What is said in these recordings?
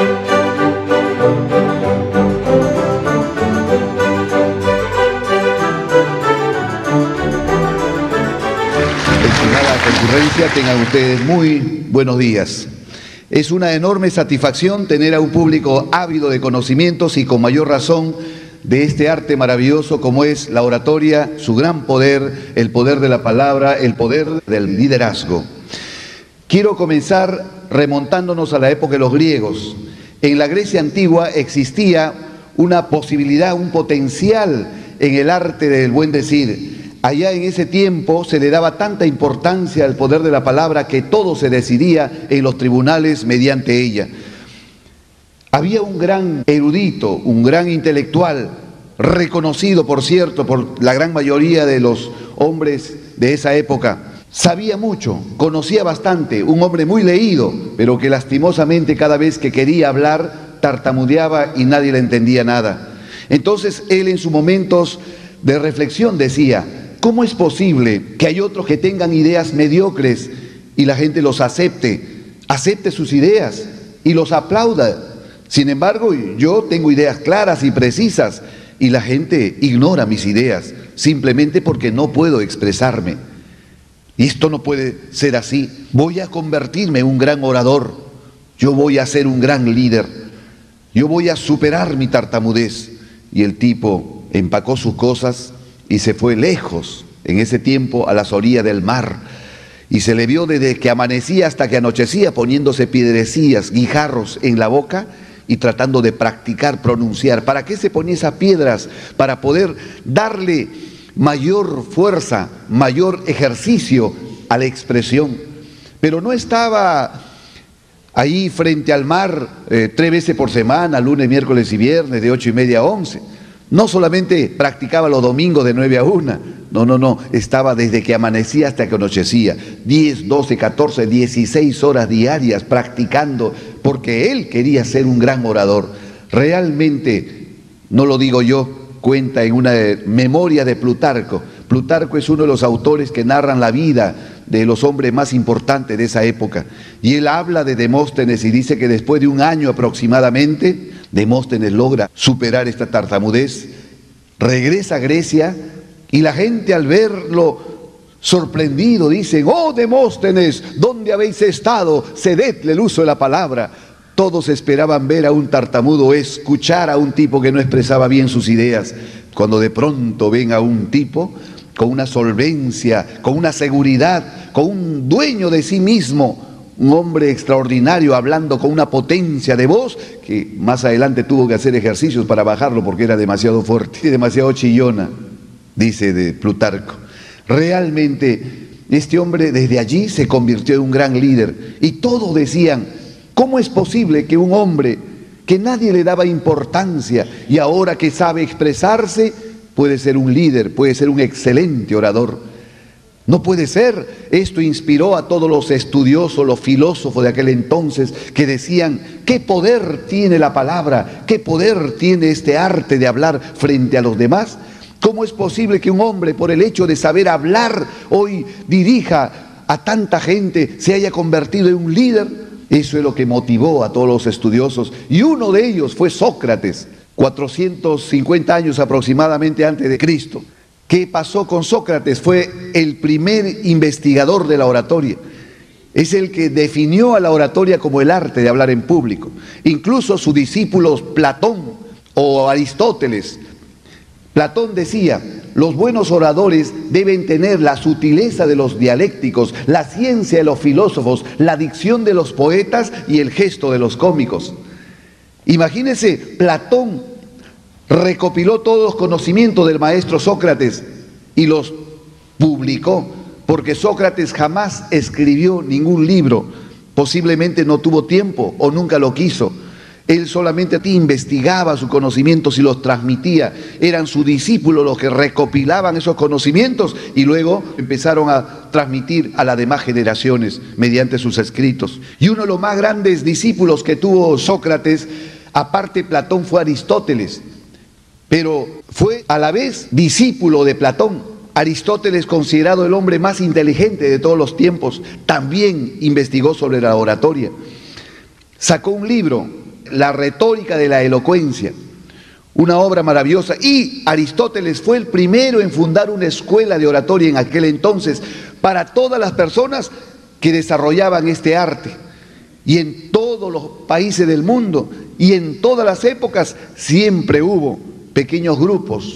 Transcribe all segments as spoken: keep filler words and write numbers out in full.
Estimada concurrencia, tengan ustedes muy buenos días. Es una enorme satisfacción tener a un público ávido de conocimientos y con mayor razón de este arte maravilloso como es la oratoria, su gran poder, el poder de la palabra, el poder del liderazgo. Quiero comenzar remontándonos a la época de los griegos. En la Grecia antigua existía una posibilidad, un potencial en el arte del buen decir. Allá en ese tiempo se le daba tanta importancia al poder de la palabra que todo se decidía en los tribunales mediante ella. Había un gran erudito, un gran intelectual, reconocido por cierto por la gran mayoría de los hombres de esa época. Sabía mucho, conocía bastante, un hombre muy leído, pero que lastimosamente cada vez que quería hablar tartamudeaba y nadie le entendía nada. Entonces él en sus momentos de reflexión decía: ¿cómo es posible que hay otros que tengan ideas mediocres y la gente los acepte, acepte sus ideas y los aplauda? Sin embargo, yo tengo ideas claras y precisas y la gente ignora mis ideas simplemente porque no puedo expresarme. Y esto no puede ser así. Voy a convertirme en un gran orador. Yo voy a ser un gran líder. Yo voy a superar mi tartamudez. Y el tipo empacó sus cosas y se fue lejos, en ese tiempo, a las orillas del mar. Y se le vio desde que amanecía hasta que anochecía poniéndose piedrecillas, guijarros en la boca y tratando de practicar, pronunciar. ¿Para qué se ponía esas piedras? Para poder darle mayor fuerza, mayor ejercicio a la expresión. Pero no estaba ahí frente al mar eh, tres veces por semana, lunes, miércoles y viernes, de ocho y media a once. No solamente practicaba los domingos de nueve a una, no, no, no, estaba desde que amanecía hasta que anochecía, diez, doce, catorce, dieciséis horas diarias practicando, porque él quería ser un gran orador. Realmente, no lo digo yo, cuenta en una memoria de Plutarco. Plutarco es uno de los autores que narran la vida de los hombres más importantes de esa época. Y él habla de Demóstenes y dice que después de un año aproximadamente, Demóstenes logra superar esta tartamudez, regresa a Grecia y la gente al verlo sorprendido dicen: «Oh Demóstenes, ¿dónde habéis estado? Cededle el uso de la palabra». Todos esperaban ver a un tartamudo, escuchar a un tipo que no expresaba bien sus ideas. Cuando de pronto ven a un tipo con una solvencia, con una seguridad, con un dueño de sí mismo, un hombre extraordinario hablando con una potencia de voz que más adelante tuvo que hacer ejercicios para bajarlo porque era demasiado fuerte y demasiado chillona, dice de Plutarco. Realmente este hombre desde allí se convirtió en un gran líder y todos decían: ¿cómo es posible que un hombre que nadie le daba importancia y ahora que sabe expresarse puede ser un líder, puede ser un excelente orador? No puede ser. Esto inspiró a todos los estudiosos, los filósofos de aquel entonces que decían: ¿qué poder tiene la palabra? ¿Qué poder tiene este arte de hablar frente a los demás? ¿Cómo es posible que un hombre, por el hecho de saber hablar, hoy dirija a tanta gente, se haya convertido en un líder? Eso es lo que motivó a todos los estudiosos. Y uno de ellos fue Sócrates, cuatrocientos cincuenta años aproximadamente antes de Cristo. ¿Qué pasó con Sócrates? Fue el primer investigador de la oratoria. Es el que definió a la oratoria como el arte de hablar en público. Incluso sus discípulos Platón o Aristóteles. Platón decía: los buenos oradores deben tener la sutileza de los dialécticos, la ciencia de los filósofos, la dicción de los poetas y el gesto de los cómicos. Imagínense, Platón recopiló todos los conocimientos del maestro Sócrates y los publicó, porque Sócrates jamás escribió ningún libro, posiblemente no tuvo tiempo o nunca lo quiso. Él solamente investigaba sus conocimientos y los transmitía. Eran sus discípulos los que recopilaban esos conocimientos y luego empezaron a transmitir a las demás generaciones mediante sus escritos. Y uno de los más grandes discípulos que tuvo Sócrates, aparte Platón, fue Aristóteles. Pero fue a la vez discípulo de Platón. Aristóteles, considerado el hombre más inteligente de todos los tiempos, también investigó sobre la oratoria. Sacó un libro La retórica de la elocuencia, una obra maravillosa. Y Aristóteles fue el primero en fundar una escuela de oratoria en aquel entonces para todas las personas que desarrollaban este arte. Y en todos los países del mundo y en todas las épocas siempre hubo pequeños grupos,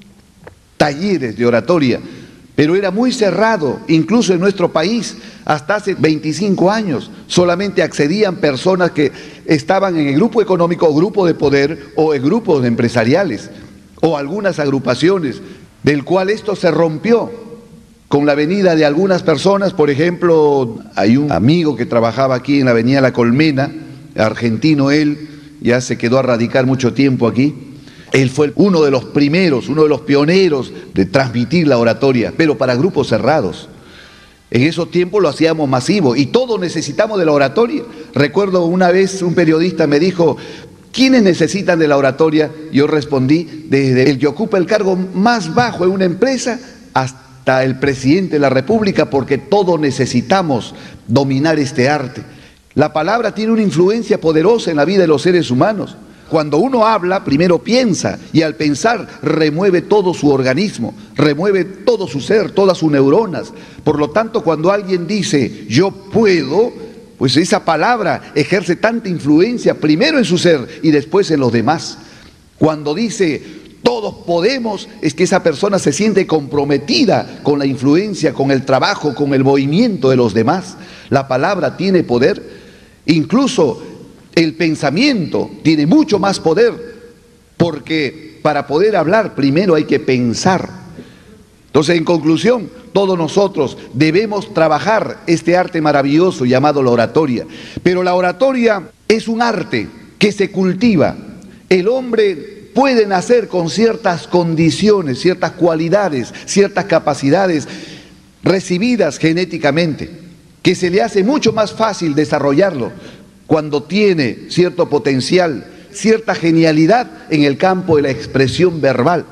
talleres de oratoria, pero era muy cerrado. Incluso en nuestro país, hasta hace veinticinco años, solamente accedían personas que estaban en el grupo económico o grupo de poder o en grupos empresariales o algunas agrupaciones, del cual esto se rompió con la venida de algunas personas. Por ejemplo, hay un amigo que trabajaba aquí en la avenida La Colmena, argentino él, ya se quedó a radicar mucho tiempo aquí. Él fue uno de los primeros, uno de los pioneros de transmitir la oratoria, pero para grupos cerrados. En esos tiempos lo hacíamos masivo y todos necesitamos de la oratoria. Recuerdo una vez un periodista me dijo, ¿quiénes necesitan de la oratoria? Yo respondí, desde el que ocupa el cargo más bajo en una empresa hasta el presidente de la República, porque todos necesitamos dominar este arte. La palabra tiene una influencia poderosa en la vida de los seres humanos. Cuando uno habla, primero piensa, y al pensar remueve todo su organismo, remueve todo su ser, todas sus neuronas. Por lo tanto, cuando alguien dice, yo puedo, pues esa palabra ejerce tanta influencia, primero en su ser y después en los demás. Cuando dice, todos podemos, es que esa persona se siente comprometida con la influencia, con el trabajo, con el movimiento de los demás. La palabra tiene poder, incluso el pensamiento tiene mucho más poder, porque para poder hablar primero hay que pensar. Entonces, en conclusión, todos nosotros debemos trabajar este arte maravilloso llamado la oratoria. Pero la oratoria es un arte que se cultiva. El hombre puede nacer con ciertas condiciones, ciertas cualidades, ciertas capacidades recibidas genéticamente, que se le hace mucho más fácil desarrollarlo cuando tiene cierto potencial, cierta genialidad en el campo de la expresión verbal.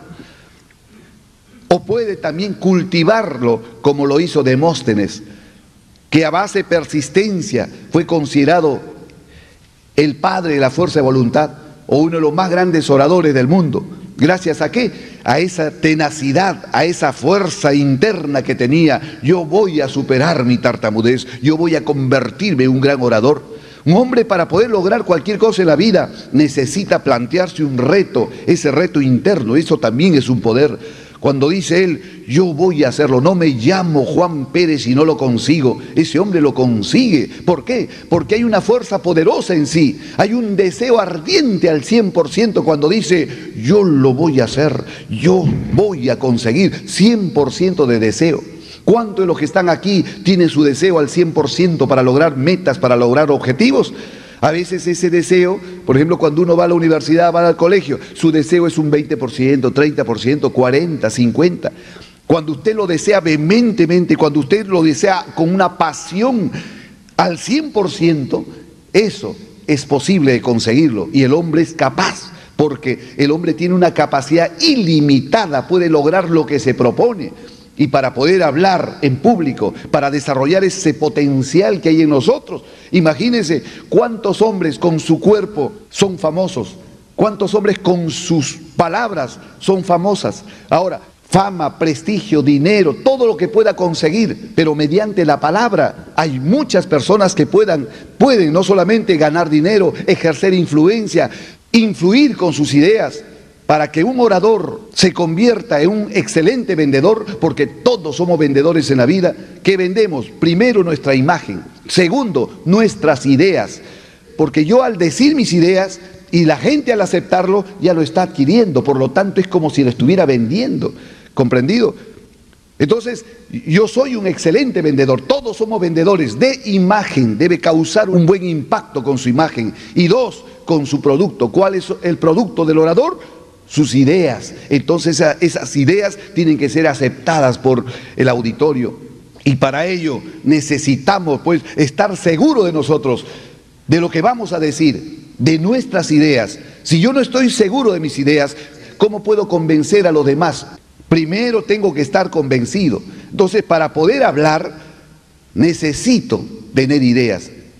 O puede también cultivarlo como lo hizo Demóstenes, que a base de persistencia fue considerado el padre de la fuerza de voluntad o uno de los más grandes oradores del mundo. ¿Gracias a qué? A esa tenacidad, a esa fuerza interna que tenía. Yo voy a superar mi tartamudez, yo voy a convertirme en un gran orador. Un hombre, para poder lograr cualquier cosa en la vida, necesita plantearse un reto, ese reto interno. Eso también es un poder. Cuando dice él, yo voy a hacerlo, no me llamo Juan Pérez y no lo consigo, ese hombre lo consigue. ¿Por qué? Porque hay una fuerza poderosa en sí, hay un deseo ardiente al cien por ciento cuando dice, yo lo voy a hacer, yo voy a conseguir, cien por ciento de deseo. ¿Cuántos de los que están aquí tienen su deseo al cien por ciento para lograr metas, para lograr objetivos? A veces ese deseo, por ejemplo, cuando uno va a la universidad, va al colegio, su deseo es un veinte por ciento, treinta por ciento, cuarenta por ciento, cincuenta por ciento. Cuando usted lo desea vehementemente, cuando usted lo desea con una pasión al cien por ciento, eso es posible de conseguirlo. Y el hombre es capaz, porque el hombre tiene una capacidad ilimitada, puede lograr lo que se propone. Y para poder hablar en público, para desarrollar ese potencial que hay en nosotros, imagínense cuántos hombres con su cuerpo son famosos, cuántos hombres con sus palabras son famosas. Ahora, fama, prestigio, dinero, todo lo que pueda conseguir, pero mediante la palabra hay muchas personas que puedan, pueden no solamente ganar dinero, ejercer influencia, influir con sus ideas, para que un orador se convierta en un excelente vendedor, porque todos somos vendedores en la vida. ¿Qué vendemos? Primero, nuestra imagen. Segundo, nuestras ideas. Porque yo al decir mis ideas y la gente al aceptarlo ya lo está adquiriendo. Por lo tanto, es como si lo estuviera vendiendo. ¿Comprendido? Entonces, yo soy un excelente vendedor. Todos somos vendedores de imagen. Debe causar un buen impacto con su imagen. Y dos, con su producto. ¿Cuál es el producto del orador? Sus ideas. Entonces esas ideas tienen que ser aceptadas por el auditorio, y para ello necesitamos pues estar seguros de nosotros, de lo que vamos a decir, de nuestras ideas. Si yo no estoy seguro de mis ideas, ¿cómo puedo convencer a los demás? Primero tengo que estar convencido. Entonces, para poder hablar necesito tener ideas.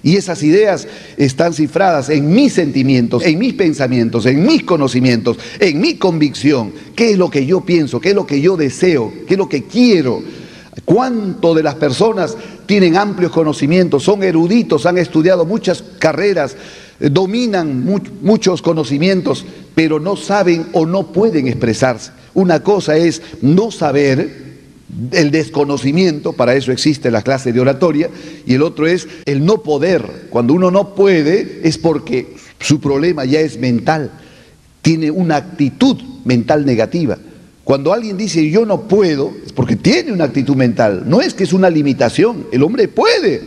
Y esas ideas están cifradas en mis sentimientos, en mis pensamientos, en mis conocimientos, en mi convicción. ¿Qué es lo que yo pienso? ¿Qué es lo que yo deseo? ¿Qué es lo que quiero? ¿Cuánto de las personas tienen amplios conocimientos, son eruditos, han estudiado muchas carreras, dominan mu- muchos conocimientos, pero no saben o no pueden expresarse? Una cosa es no saber, el desconocimiento, para eso existe la clase de oratoria, y el otro es el no poder. Cuando uno no puede es porque su problema ya es mental, tiene una actitud mental negativa. Cuando alguien dice yo no puedo, es porque tiene una actitud mental, no es que es una limitación, el hombre puede.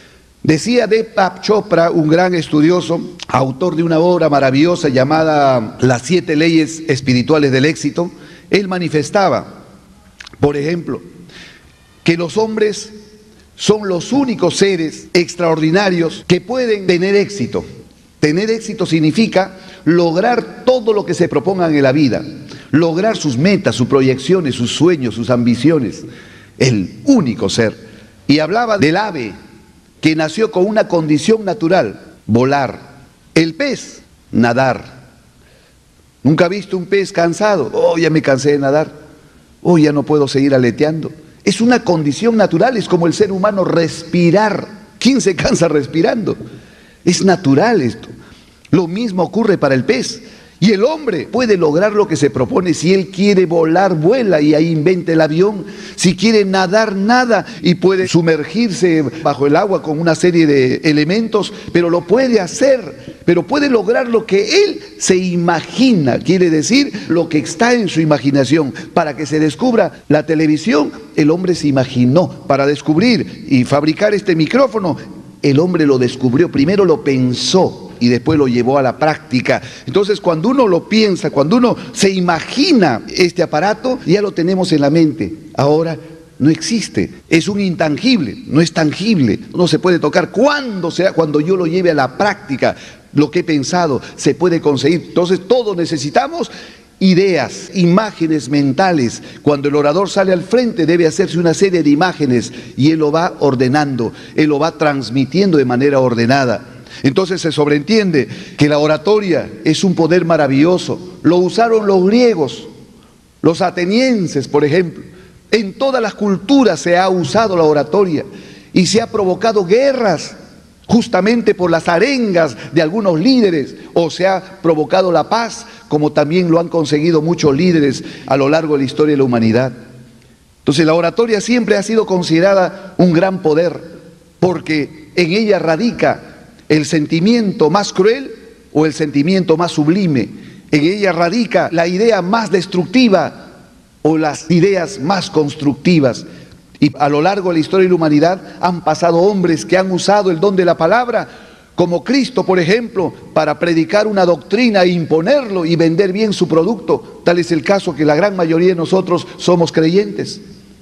Decía Deepak Chopra, un gran estudioso, autor de una obra maravillosa llamada Las siete leyes espirituales del éxito, él manifestaba, por ejemplo, que los hombres son los únicos seres extraordinarios que pueden tener éxito. Tener éxito significa lograr todo lo que se propongan en la vida, lograr sus metas, sus proyecciones, sus sueños, sus ambiciones. El único ser. Y hablaba del ave que nació con una condición natural, volar. El pez, nadar. ¿Nunca ha visto un pez cansado? Oh, ya me cansé de nadar. Oh, ya no puedo seguir aleteando. Es una condición natural, es como el ser humano respirar. ¿Quién se cansa respirando? Es natural esto. Lo mismo ocurre para el pez. Y el hombre puede lograr lo que se propone. Si él quiere volar, vuela y ahí inventa el avión. Si quiere nadar, nada y puede sumergirse bajo el agua con una serie de elementos, pero lo puede hacer. Pero puede lograr lo que él se imagina, quiere decir lo que está en su imaginación. Para que se descubra la televisión, el hombre se imaginó. Para descubrir y fabricar este micrófono, el hombre lo descubrió, primero lo pensó y después lo llevó a la práctica. Entonces, cuando uno lo piensa, cuando uno se imagina este aparato, ya lo tenemos en la mente. Ahora no existe, es un intangible, no es tangible, no se puede tocar. ¿Cuándo será? Cuando yo lo lleve a la práctica, lo que he pensado se puede conseguir. Entonces, todos necesitamos ideas, imágenes mentales. Cuando el orador sale al frente debe hacerse una serie de imágenes y él lo va ordenando, él lo va transmitiendo de manera ordenada. Entonces se sobreentiende que la oratoria es un poder maravilloso. Lo usaron los griegos, los atenienses, por ejemplo. En todas las culturas se ha usado la oratoria y se ha provocado guerras justamente por las arengas de algunos líderes, o se ha provocado la paz, como también lo han conseguido muchos líderes a lo largo de la historia de la humanidad. Entonces la oratoria siempre ha sido considerada un gran poder, porque en ella radica el sentimiento más cruel o el sentimiento más sublime. En ella radica la idea más destructiva o las ideas más constructivas. Y a lo largo de la historia de la humanidad han pasado hombres que han usado el don de la palabra, como Cristo, por ejemplo, para predicar una doctrina e imponerlo y vender bien su producto. Tal es el caso que la gran mayoría de nosotros somos creyentes.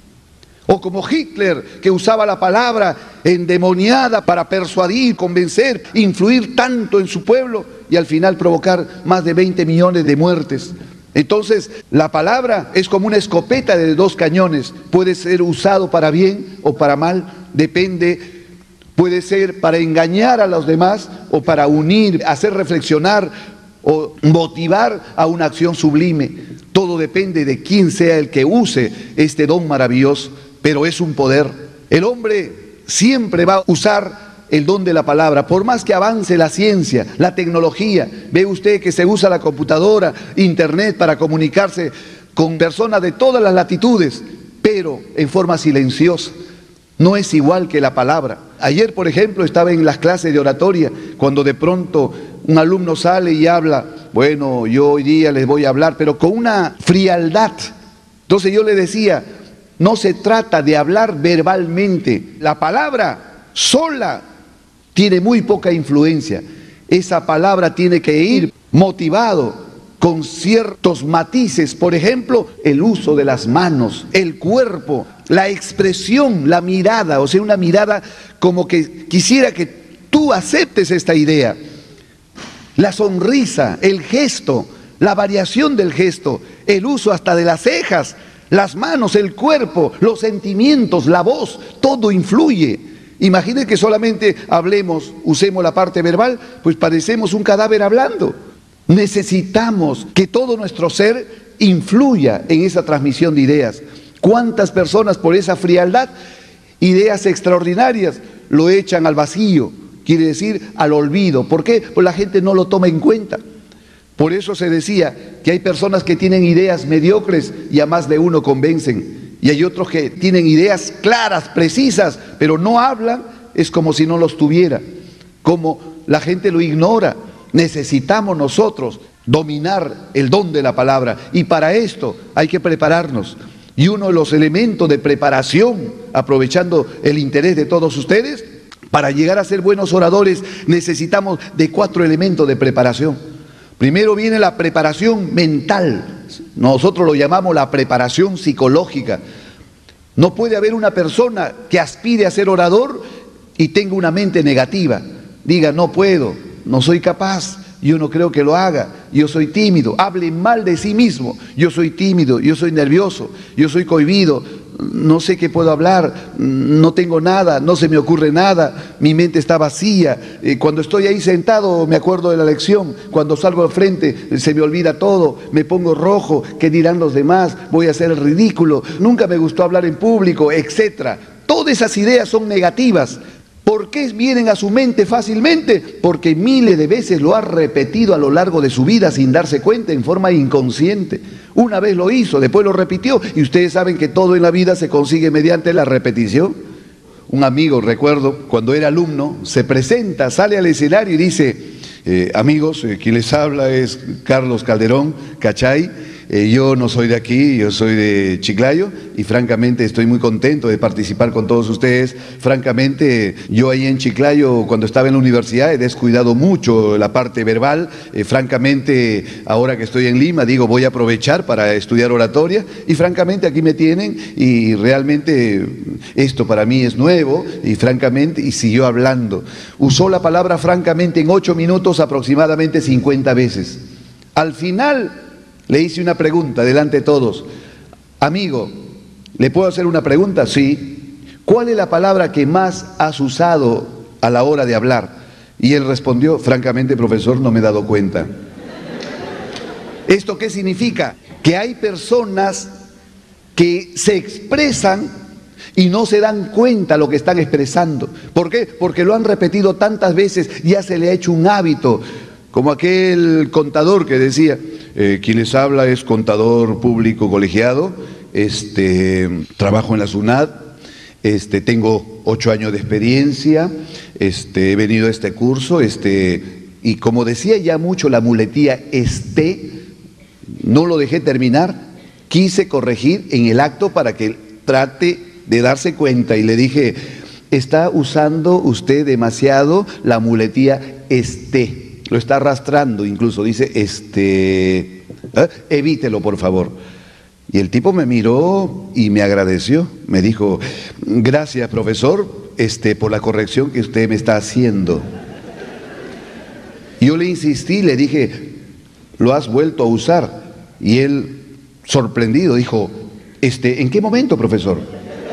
O como Hitler, que usaba la palabra endemoniada para persuadir, convencer, influir tanto en su pueblo y al final provocar más de veinte millones de muertes. Entonces, la palabra es como una escopeta de dos cañones. Puede ser usado para bien o para mal, depende. Puede ser para engañar a los demás o para unir, hacer reflexionar o motivar a una acción sublime. Todo depende de quién sea el que use este don maravilloso. Pero es un poder. El hombre siempre va a usar el don de la palabra, por más que avance la ciencia, la tecnología. Ve usted que se usa la computadora, internet para comunicarse con personas de todas las latitudes, pero en forma silenciosa. No es igual que la palabra. Ayer, por ejemplo, estaba en las clases de oratoria, cuando de pronto un alumno sale y habla, bueno, yo hoy día les voy a hablar, pero con una frialdad. Entonces yo le decía, no se trata de hablar verbalmente. La palabra sola tiene muy poca influencia. Esa palabra tiene que ir motivado con ciertos matices. Por ejemplo, el uso de las manos, el cuerpo, la expresión, la mirada. O sea, una mirada como que quisiera que tú aceptes esta idea. La sonrisa, el gesto, la variación del gesto, el uso hasta de las cejas, las manos, el cuerpo, los sentimientos, la voz, todo influye. Imaginen que solamente hablemos, usemos la parte verbal, pues parecemos un cadáver hablando. Necesitamos que todo nuestro ser influya en esa transmisión de ideas. ¿Cuántas personas por esa frialdad, ideas extraordinarias, lo echan al vacío? Quiere decir al olvido. ¿Por qué? Pues la gente no lo toma en cuenta. Por eso se decía que hay personas que tienen ideas mediocres y a más de uno convencen. Y hay otros que tienen ideas claras, precisas, pero no hablan, es como si no los tuviera. Como la gente lo ignora. Necesitamos nosotros dominar el don de la palabra. Y para esto hay que prepararnos. Y uno de los elementos de preparación, aprovechando el interés de todos ustedes, para llegar a ser buenos oradores necesitamos de cuatro elementos de preparación. Primero viene la preparación mental. Nosotros lo llamamos la preparación psicológica. No puede haber una persona que aspire a ser orador y tenga una mente negativa. Diga, no puedo, no soy capaz, yo no creo que lo haga, yo soy tímido. Hable mal de sí mismo. Yo soy tímido, yo soy nervioso, yo soy cohibido, no sé qué puedo hablar, no tengo nada, no se me ocurre nada, mi mente está vacía. Eh, cuando estoy ahí sentado me acuerdo de la lección, cuando salgo al frente se me olvida todo, me pongo rojo, ¿qué dirán los demás? Voy a hacer el ridículo, nunca me gustó hablar en público, etcétera. Todas esas ideas son negativas. ¿Por qué vienen a su mente fácilmente? Porque miles de veces lo ha repetido a lo largo de su vida sin darse cuenta, en forma inconsciente. Una vez lo hizo, después lo repitió, y ustedes saben que todo en la vida se consigue mediante la repetición. Un amigo, recuerdo, cuando era alumno, se presenta, sale al escenario y dice, eh, amigos, eh, quien les habla es Carlos Calderón, ¿cachai? Eh, yo no soy de aquí, yo soy de Chiclayo y francamente estoy muy contento de participar con todos ustedes. Francamente, yo ahí en Chiclayo, cuando estaba en la universidad, he descuidado mucho la parte verbal. Eh, francamente, ahora que estoy en Lima, digo, voy a aprovechar para estudiar oratoria y francamente aquí me tienen y realmente esto para mí es nuevo y francamente, y siguió hablando. Usó la palabra francamente en ocho minutos aproximadamente cincuenta veces. Al final le hice una pregunta delante de todos. Amigo, ¿le puedo hacer una pregunta? Sí. ¿Cuál es la palabra que más has usado a la hora de hablar? Y él respondió, francamente, profesor, no me he dado cuenta. ¿Esto qué significa? Que hay personas que se expresan y no se dan cuenta lo que están expresando. ¿Por qué? Porque lo han repetido tantas veces, ya se le ha hecho un hábito. Como aquel contador que decía, eh, quien les habla es contador público colegiado, este, trabajo en la SUNAT, este, tengo ocho años de experiencia, este, he venido a este curso, este, y como decía ya mucho la muletía este, no lo dejé terminar, quise corregir en el acto para que trate de darse cuenta y le dije, está usando usted demasiado la muletía este. Lo está arrastrando, incluso dice, este, ¿eh? evítelo por favor. Y el tipo me miró y me agradeció, me dijo, gracias profesor, este, por la corrección que usted me está haciendo. Yo le insistí, le dije, lo has vuelto a usar. Y él, sorprendido, dijo, este, ¿en qué momento, profesor?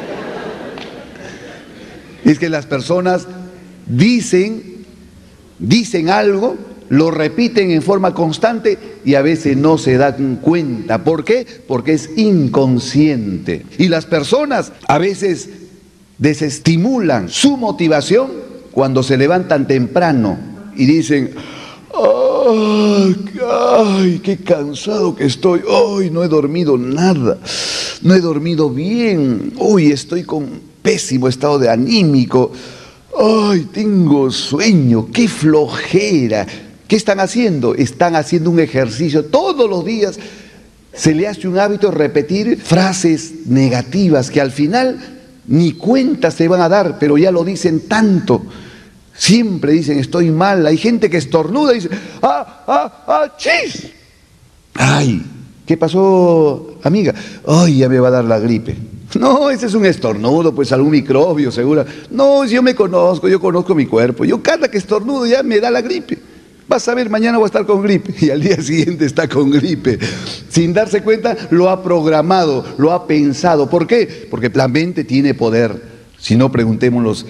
Es que las personas dicen, dicen algo, lo repiten en forma constante y a veces no se dan cuenta. ¿Por qué? Porque es inconsciente. Y las personas a veces desestimulan su motivación cuando se levantan temprano y dicen, ¡ay, ay, qué cansado que estoy! ¡Hoy no he dormido nada! No he dormido bien. ¡Uy, estoy con pésimo estado de anímico! ¡Ay, tengo sueño! ¡Qué flojera! ¿Qué están haciendo? Están haciendo un ejercicio todos los días. Se le hace un hábito repetir frases negativas que al final ni cuenta se van a dar, pero ya lo dicen tanto. Siempre dicen, estoy mal. Hay gente que estornuda y dice, ¡ah, ah, ah, chis! ¡Ay! ¿Qué pasó, amiga? ¡Ay, ya me va a dar la gripe! No, ese es un estornudo, pues algún microbio seguro. No, yo me conozco, yo conozco mi cuerpo. Yo cada que estornudo ya me da la gripe. Vas a ver, mañana voy a estar con gripe. Y al día siguiente está con gripe. Sin darse cuenta, lo ha programado, lo ha pensado. ¿Por qué? Porque la mente tiene poder. Si no, preguntémoslos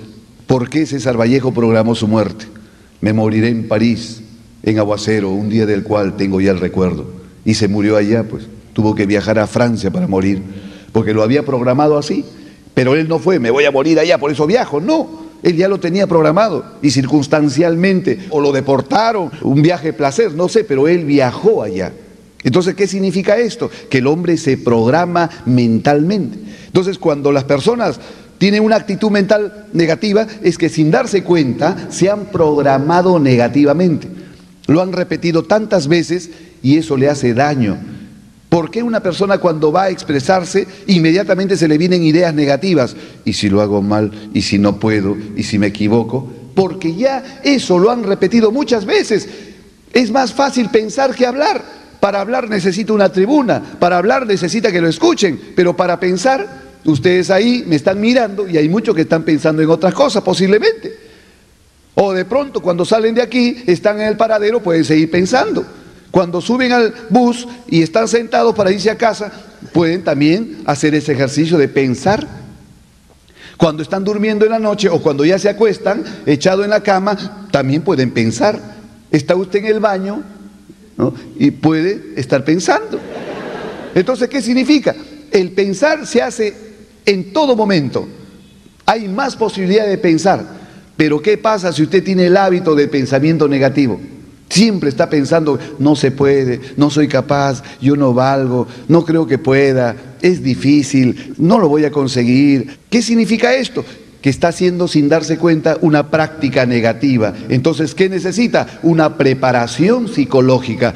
¿Por qué César Vallejo programó su muerte? Me moriré en París, en aguacero, un día del cual tengo ya el recuerdo. Y se murió allá, pues. Tuvo que viajar a Francia para morir, porque lo había programado así. Pero él no fue, me voy a morir allá, por eso viajo. No, él ya lo tenía programado y circunstancialmente, o lo deportaron, un viaje de placer, no sé, pero él viajó allá. Entonces, ¿qué significa esto? Que el hombre se programa mentalmente. Entonces, cuando las personas tienen una actitud mental negativa, es que sin darse cuenta se han programado negativamente. Lo han repetido tantas veces y eso le hace daño. ¿Por qué una persona cuando va a expresarse inmediatamente se le vienen ideas negativas? ¿Y si lo hago mal? ¿Y si no puedo? ¿Y si me equivoco? Porque ya eso lo han repetido muchas veces. Es más fácil pensar que hablar. Para hablar necesita una tribuna, para hablar necesita que lo escuchen, pero para pensar, ustedes ahí me están mirando y hay muchos que están pensando en otras cosas posiblemente. O de pronto cuando salen de aquí, están en el paradero, pueden seguir pensando. Cuando suben al bus y están sentados para irse a casa, pueden también hacer ese ejercicio de pensar. Cuando están durmiendo en la noche o cuando ya se acuestan, echado en la cama, también pueden pensar. Está usted en el baño, ¿no? Y puede estar pensando. Entonces, ¿qué significa? El pensar se hace en todo momento. Hay más posibilidad de pensar. Pero ¿qué pasa si usted tiene el hábito del pensamiento negativo? Siempre está pensando, no se puede, no soy capaz, yo no valgo, no creo que pueda, es difícil, no lo voy a conseguir. ¿Qué significa esto? Que está haciendo sin darse cuenta una práctica negativa. Entonces, ¿qué necesita? Una preparación psicológica,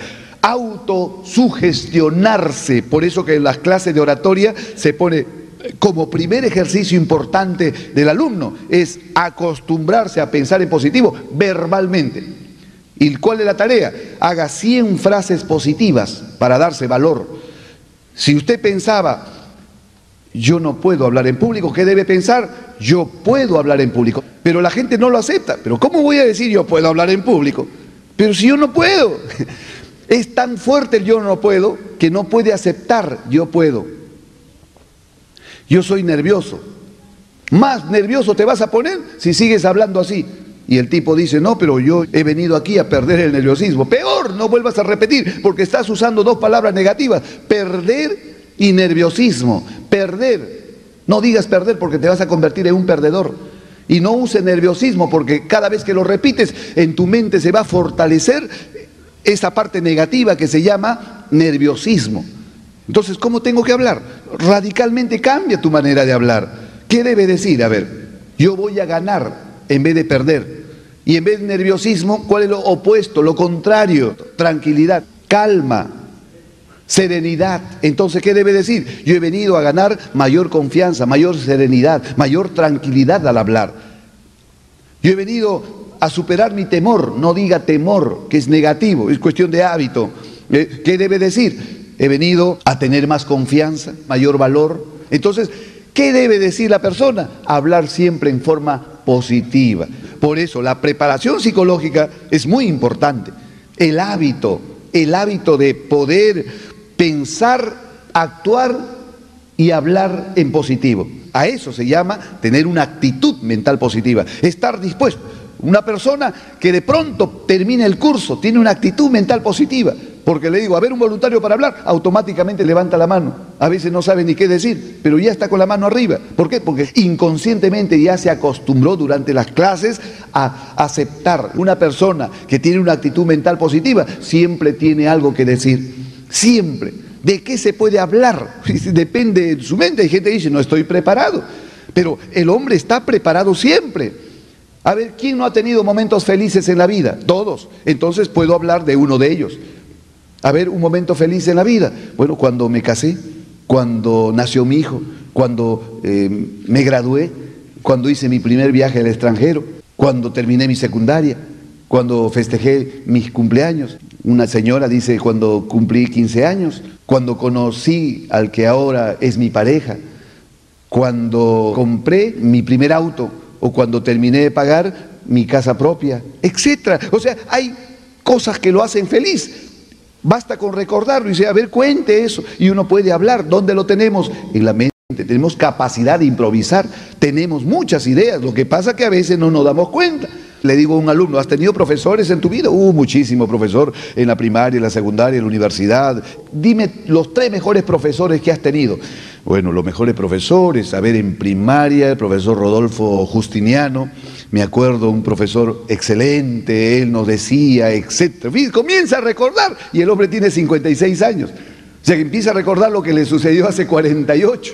autosugestionarse. Por eso que en las clases de oratoria se pone como primer ejercicio importante del alumno, es acostumbrarse a pensar en positivo verbalmente. ¿Y cuál es la tarea? Haga cien frases positivas para darse valor. Si usted pensaba, yo no puedo hablar en público, ¿qué debe pensar? Yo puedo hablar en público. Pero la gente no lo acepta. ¿Pero cómo voy a decir yo puedo hablar en público? Pero si yo no puedo. Es tan fuerte el yo no puedo que no puede aceptar yo puedo. Yo soy nervioso. Más nervioso te vas a poner si sigues hablando así. Y el tipo dice, no, pero yo he venido aquí a perder el nerviosismo. Peor, no vuelvas a repetir, porque estás usando dos palabras negativas. Perder y nerviosismo. Perder. No digas perder porque te vas a convertir en un perdedor. Y no use nerviosismo porque cada vez que lo repites, en tu mente se va a fortalecer esa parte negativa que se llama nerviosismo. Entonces, ¿cómo tengo que hablar? Radicalmente cambia tu manera de hablar. ¿Qué debe decir? A ver, yo voy a ganar en vez de perder. Y en vez de nerviosismo, ¿cuál es lo opuesto? Lo contrario, tranquilidad, calma, serenidad. Entonces, ¿qué debe decir? Yo he venido a ganar mayor confianza, mayor serenidad, mayor tranquilidad al hablar. Yo he venido a superar mi temor, no diga temor, que es negativo, es cuestión de hábito. ¿Qué debe decir? He venido a tener más confianza, mayor valor. Entonces, ¿qué debe decir la persona? Hablar siempre en forma positiva. Por eso la preparación psicológica es muy importante. El hábito, el hábito de poder pensar, actuar y hablar en positivo. A eso se llama tener una actitud mental positiva, estar dispuesto. Una persona que de pronto termina el curso tiene una actitud mental positiva, porque le digo, a ver un voluntario para hablar, automáticamente levanta la mano. A veces no sabe ni qué decir, pero ya está con la mano arriba. ¿Por qué? Porque inconscientemente ya se acostumbró durante las clases a aceptar. Una persona que tiene una actitud mental positiva siempre tiene algo que decir, siempre. ¿De qué se puede hablar? Depende de su mente. Hay gente que dice, no estoy preparado, pero el hombre está preparado siempre. A ver, ¿quién no ha tenido momentos felices en la vida? Todos. Entonces puedo hablar de uno de ellos. A ver, un momento feliz en la vida. Bueno, cuando me casé, cuando nació mi hijo, cuando eh, me gradué, cuando hice mi primer viaje al extranjero, cuando terminé mi secundaria, cuando festejé mis cumpleaños. Una señora dice cuando cumplí quince años, cuando conocí al que ahora es mi pareja, cuando compré mi primer auto o cuando terminé de pagar mi casa propia, etcétera. O sea, hay cosas que lo hacen feliz. Basta con recordarlo y decir, a ver, cuente eso. Y uno puede hablar. ¿Dónde lo tenemos? En la mente. Tenemos capacidad de improvisar, tenemos muchas ideas, lo que pasa es que a veces no nos damos cuenta. Le digo a un alumno, ¿has tenido profesores en tu vida? Uh, muchísimo, profesor, en la primaria, en la secundaria, en la universidad. Dime los tres mejores profesores que has tenido. Bueno, los mejores profesores, a ver, en primaria, el profesor Rodolfo Justiniano, me acuerdo, un profesor excelente, él nos decía, etcétera. Comienza a recordar, y el hombre tiene cincuenta y seis años. O sea, que empieza a recordar lo que le sucedió hace cuarenta y ocho.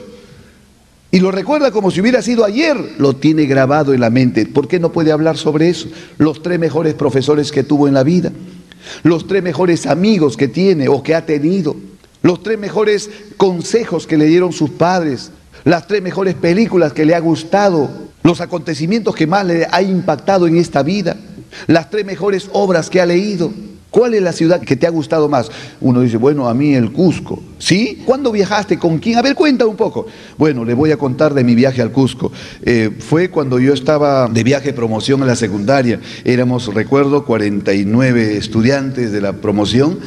Y lo recuerda como si hubiera sido ayer, lo tiene grabado en la mente. ¿Por qué no puede hablar sobre eso? Los tres mejores profesores que tuvo en la vida, los tres mejores amigos que tiene o que ha tenido, los tres mejores consejos que le dieron sus padres, las tres mejores películas que le ha gustado, los acontecimientos que más le ha impactado en esta vida, las tres mejores obras que ha leído. ¿Cuál es la ciudad que te ha gustado más? Uno dice, bueno, a mí el Cusco. ¿Sí? ¿Cuándo viajaste? ¿Con quién? A ver, cuenta un poco. Bueno, le voy a contar de mi viaje al Cusco. Eh, fue cuando yo estaba de viaje de promoción en la secundaria. Éramos, recuerdo, cuarenta y nueve estudiantes de la promoción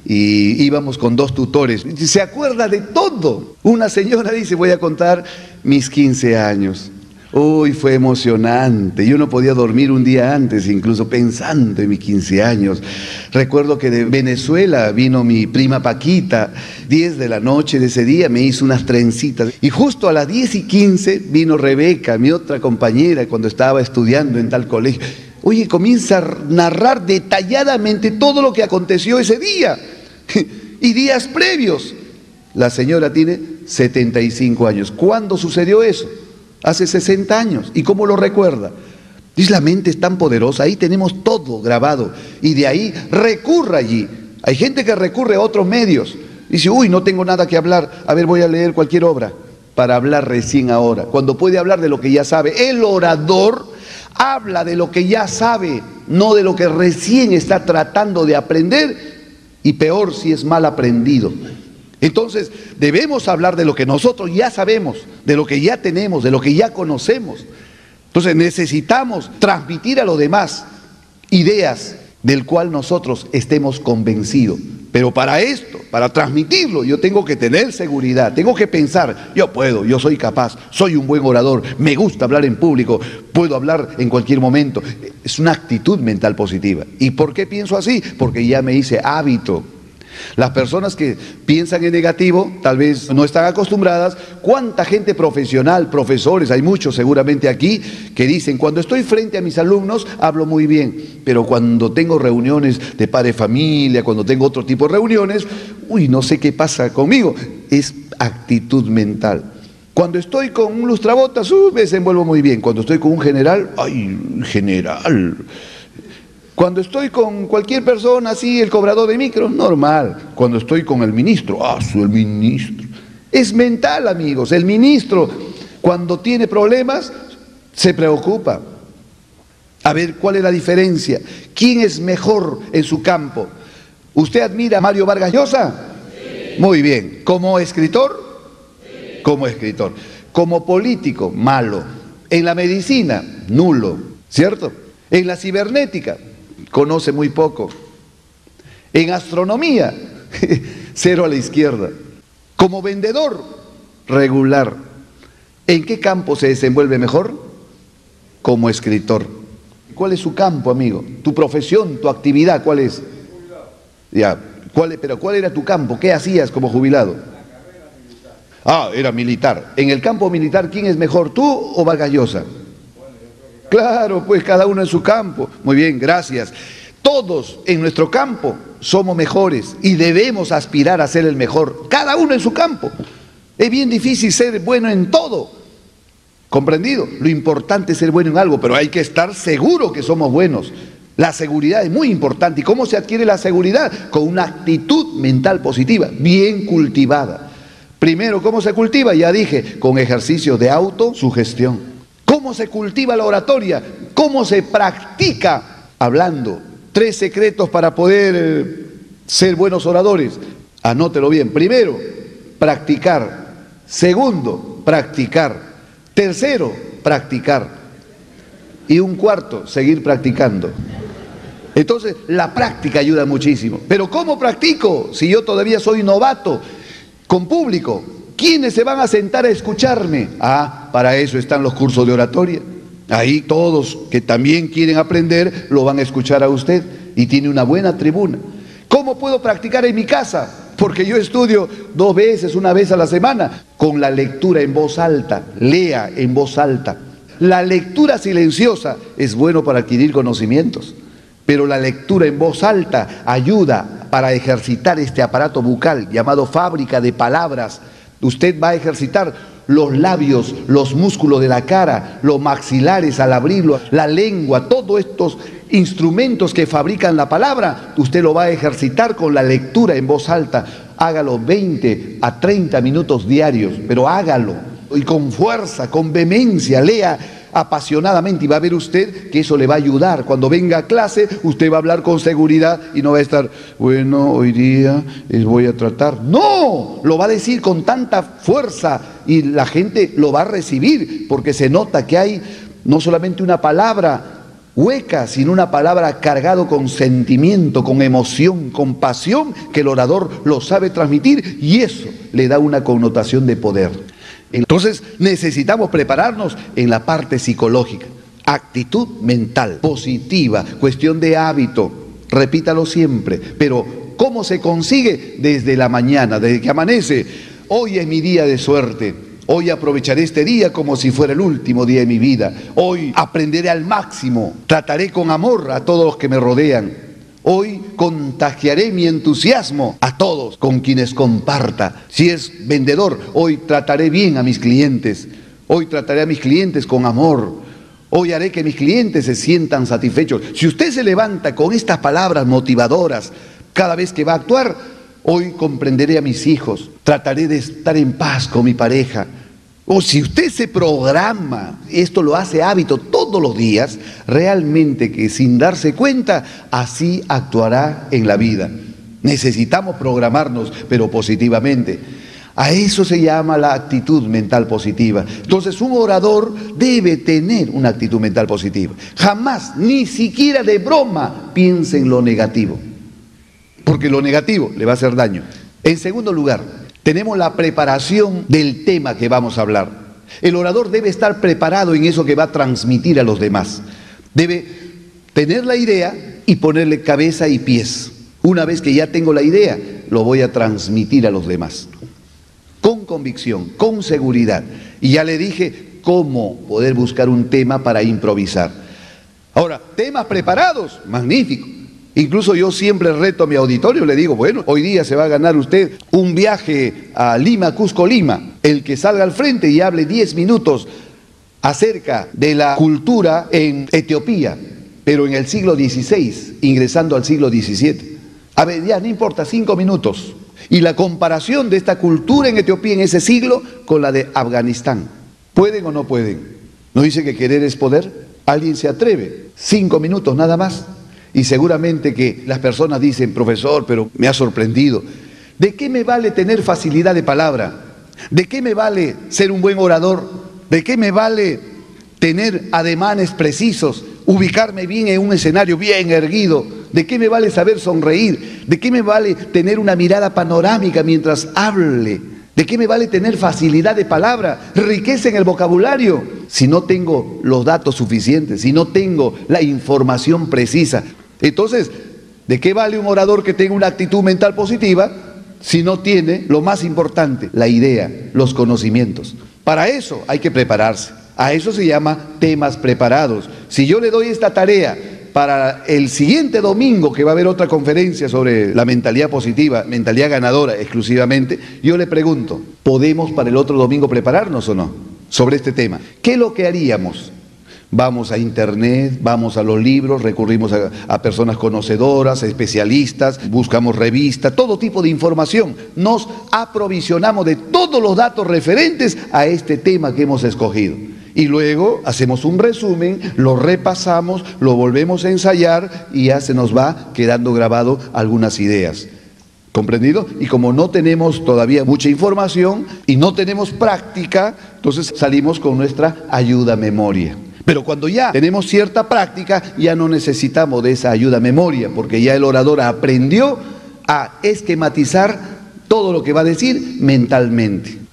y íbamos con dos tutores. Se acuerda de todo. Una señora dice, voy a contar mis quince años. Uy, fue emocionante. Yo no podía dormir un día antes, incluso pensando en mis quince años. Recuerdo que de Venezuela vino mi prima Paquita, diez de la noche de ese día, me hizo unas trencitas. Y justo a las diez y quince vino Rebeca, mi otra compañera, cuando estaba estudiando en tal colegio. Oye, comienza a narrar detalladamente todo lo que aconteció ese día y días previos. La señora tiene setenta y cinco años. ¿Cuándo sucedió eso? Hace sesenta años. ¿Y cómo lo recuerda? Dice, la mente es tan poderosa, ahí tenemos todo grabado. Y de ahí recurra allí. Hay gente que recurre a otros medios. Dice, uy, no tengo nada que hablar. A ver, voy a leer cualquier obra para hablar recién ahora. Cuando puede hablar de lo que ya sabe. El orador habla de lo que ya sabe, no de lo que recién está tratando de aprender. Y peor si es mal aprendido. Entonces debemos hablar de lo que nosotros ya sabemos, de lo que ya tenemos, de lo que ya conocemos. Entonces necesitamos transmitir a los demás ideas del cual nosotros estemos convencidos. Pero para esto, para transmitirlo, yo tengo que tener seguridad, tengo que pensar, yo puedo, yo soy capaz, soy un buen orador, me gusta hablar en público, puedo hablar en cualquier momento. Es una actitud mental positiva. ¿Y por qué pienso así? Porque ya me hice hábito. Las personas que piensan en negativo tal vez no están acostumbradas. ¿Cuánta gente profesional, profesores, hay muchos seguramente aquí, que dicen, cuando estoy frente a mis alumnos hablo muy bien, pero cuando tengo reuniones de padre familia, cuando tengo otro tipo de reuniones, uy, no sé qué pasa conmigo? Es actitud mental. Cuando estoy con un lustrabotas, uh, me desenvuelvo muy bien. Cuando estoy con un general, ay, general. Cuando estoy con cualquier persona, así, el cobrador de micro, normal. Cuando estoy con el ministro, ah, soy el ministro. Es mental, amigos. El ministro, cuando tiene problemas, se preocupa. A ver, ¿cuál es la diferencia? ¿Quién es mejor en su campo? ¿Usted admira a Mario Vargas Llosa? Sí. Muy bien. ¿Como escritor? Sí. Como escritor. Como político, malo. En la medicina, nulo. ¿Cierto? En la cibernética, conoce muy poco. En astronomía, cero a la izquierda. Como vendedor, regular. ¿En qué campo se desenvuelve mejor? Como escritor. ¿Cuál es su campo, amigo? Tu profesión, tu actividad, ¿cuál es? Ya, ¿cuál, pero ¿cuál era tu campo? ¿Qué hacías como jubilado? Ah, era militar. En el campo militar, ¿quién es mejor, tú o Vargas Llosa? Claro, pues cada uno en su campo. Muy bien, gracias. Todos en nuestro campo somos mejores y debemos aspirar a ser el mejor. Cada uno en su campo. Es bien difícil ser bueno en todo. ¿Comprendido? Lo importante es ser bueno en algo, pero hay que estar seguro que somos buenos. La seguridad es muy importante. ¿Y cómo se adquiere la seguridad? Con una actitud mental positiva, bien cultivada. Primero, ¿cómo se cultiva? Ya dije, con ejercicios de autosugestión. ¿Cómo se cultiva la oratoria? ¿Cómo se practica hablando? Tres secretos para poder eh, ser buenos oradores. Anótelo bien. Primero, practicar. Segundo, practicar. Tercero, practicar. Y un cuarto, seguir practicando. Entonces, la práctica ayuda muchísimo. Pero ¿cómo practico si yo todavía soy novato con público? ¿quiénes se van a sentar a escucharme? Ah, para eso están los cursos de oratoria. Ahí todos que también quieren aprender lo van a escuchar a usted y tiene una buena tribuna. ¿Cómo puedo practicar en mi casa? Porque yo estudio dos veces, una vez a la semana, con la lectura en voz alta. Lea en voz alta. La lectura silenciosa es bueno para adquirir conocimientos, pero la lectura en voz alta ayuda para ejercitar este aparato bucal llamado fábrica de palabras. Usted va a ejercitar los labios, los músculos de la cara, los maxilares al abrirlo, la lengua, todos estos instrumentos que fabrican la palabra, usted lo va a ejercitar con la lectura en voz alta. Hágalo veinte a treinta minutos diarios, pero hágalo y con fuerza, con vehemencia, lea apasionadamente y va a ver usted que eso le va a ayudar. Cuando venga a clase, usted va a hablar con seguridad y no va a estar, bueno, hoy día voy a tratar. No, lo va a decir con tanta fuerza y la gente lo va a recibir porque se nota que hay no solamente una palabra hueca, sino una palabra cargado con sentimiento, con emoción, con pasión, que el orador lo sabe transmitir y eso le da una connotación de poder. Entonces necesitamos prepararnos en la parte psicológica, actitud mental, positiva, cuestión de hábito, repítalo siempre, pero ¿cómo se consigue? Desde la mañana, desde que amanece. Hoy es mi día de suerte, hoy aprovecharé este día como si fuera el último día de mi vida, hoy aprenderé al máximo, trataré con amor a todos los que me rodean. Hoy contagiaré mi entusiasmo a todos con quienes comparta. Si es vendedor, hoy trataré bien a mis clientes. Hoy trataré a mis clientes con amor. Hoy haré que mis clientes se sientan satisfechos. Si usted se levanta con estas palabras motivadoras cada vez que va a actuar, hoy comprenderé a mis hijos. Trataré de estar en paz con mi pareja. O si usted se programa, esto lo hace hábito todos los días, realmente que sin darse cuenta, así actuará en la vida. Necesitamos programarnos, pero positivamente. A eso se llama la actitud mental positiva. Entonces un orador debe tener una actitud mental positiva. Jamás, ni siquiera de broma, piense en lo negativo, porque lo negativo le va a hacer daño. En segundo lugar, tenemos la preparación del tema que vamos a hablar. El orador debe estar preparado en eso que va a transmitir a los demás. Debe tener la idea y ponerle cabeza y pies. Una vez que ya tengo la idea, lo voy a transmitir a los demás. Con convicción, con seguridad. Y ya le dije cómo poder buscar un tema para improvisar. Ahora, temas preparados, magnífico. Incluso yo siempre reto a mi auditorio, le digo, bueno, hoy día se va a ganar usted un viaje a Lima, Cusco, Lima. El que salga al frente y hable diez minutos acerca de la cultura en Etiopía, pero en el siglo dieciséis, ingresando al siglo diecisiete. A ver, ya no importa, cinco minutos. Y la comparación de esta cultura en Etiopía en ese siglo con la de Afganistán. ¿Pueden o no pueden? ¿No dice que querer es poder? ¿Alguien se atreve? Cinco minutos nada más. Y seguramente que las personas dicen, profesor, pero me ha sorprendido. ¿De qué me vale tener facilidad de palabra? ¿De qué me vale ser un buen orador? ¿De qué me vale tener ademanes precisos? Ubicarme bien en un escenario bien erguido. ¿De qué me vale saber sonreír? ¿De qué me vale tener una mirada panorámica mientras hable? ¿De qué me vale tener facilidad de palabra, riqueza en el vocabulario, si no tengo los datos suficientes, si no tengo la información precisa? Entonces, ¿de qué vale un orador que tenga una actitud mental positiva si no tiene lo más importante, la idea, los conocimientos? Para eso hay que prepararse. A eso se llama temas preparados. Si yo le doy esta tarea para el siguiente domingo, que va a haber otra conferencia sobre la mentalidad positiva, mentalidad ganadora exclusivamente, yo le pregunto, ¿podemos para el otro domingo prepararnos o no? Sobre este tema. ¿Qué es lo que haríamos? Vamos a internet, vamos a los libros, recurrimos a, a personas conocedoras, especialistas, buscamos revistas, todo tipo de información. Nos aprovisionamos de todos los datos referentes a este tema que hemos escogido. Y luego hacemos un resumen, lo repasamos, lo volvemos a ensayar y ya se nos va quedando grabado algunas ideas. ¿Comprendido? Y como no tenemos todavía mucha información y no tenemos práctica, entonces salimos con nuestra ayuda memoria. Pero cuando ya tenemos cierta práctica, ya no necesitamos de esa ayuda memoria, porque ya el orador aprendió a esquematizar todo lo que va a decir mentalmente.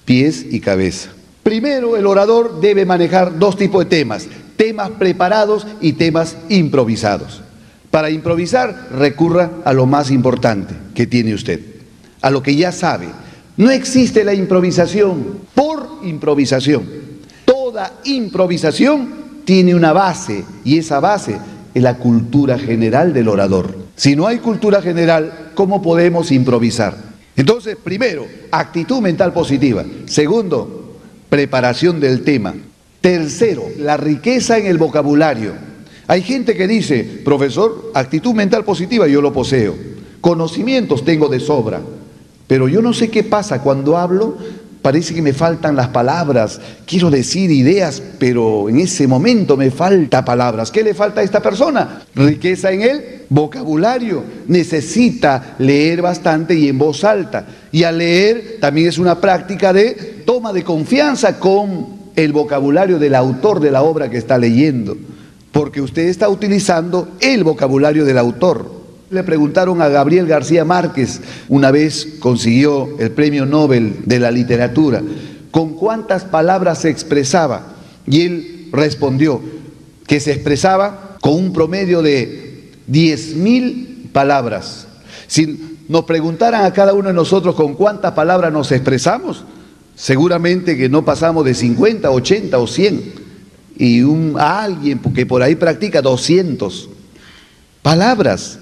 pies y cabeza. Primero, el orador debe manejar dos tipos de temas, temas preparados y temas improvisados. Para improvisar, recurra a lo más importante que tiene usted, a lo que ya sabe. No existe la improvisación por improvisación. Toda improvisación tiene una base, y esa base es la cultura general del orador. Si no hay cultura general, ¿cómo podemos improvisar? Entonces, primero, actitud mental positiva. Segundo, preparación del tema. Tercero, la riqueza en el vocabulario. Hay gente que dice, profesor, actitud mental positiva yo lo poseo, conocimientos tengo de sobra, pero yo no sé qué pasa cuando hablo, parece que me faltan las palabras, quiero decir ideas, pero en ese momento me falta palabras. ¿Qué le falta a esta persona? Riqueza en el vocabulario. Necesita leer bastante y en voz alta. Y al leer también es una práctica de toma de confianza con el vocabulario del autor de la obra que está leyendo, porque usted está utilizando el vocabulario del autor. Le preguntaron a Gabriel García Márquez, una vez consiguió el premio Nobel de la literatura, ¿con cuántas palabras se expresaba? Y él respondió que se expresaba con un promedio de diez mil palabras. Si nos preguntaran a cada uno de nosotros con cuántas palabras nos expresamos, seguramente que no pasamos de cincuenta, ochenta o cien. Y un, a alguien que por ahí practica doscientas palabras.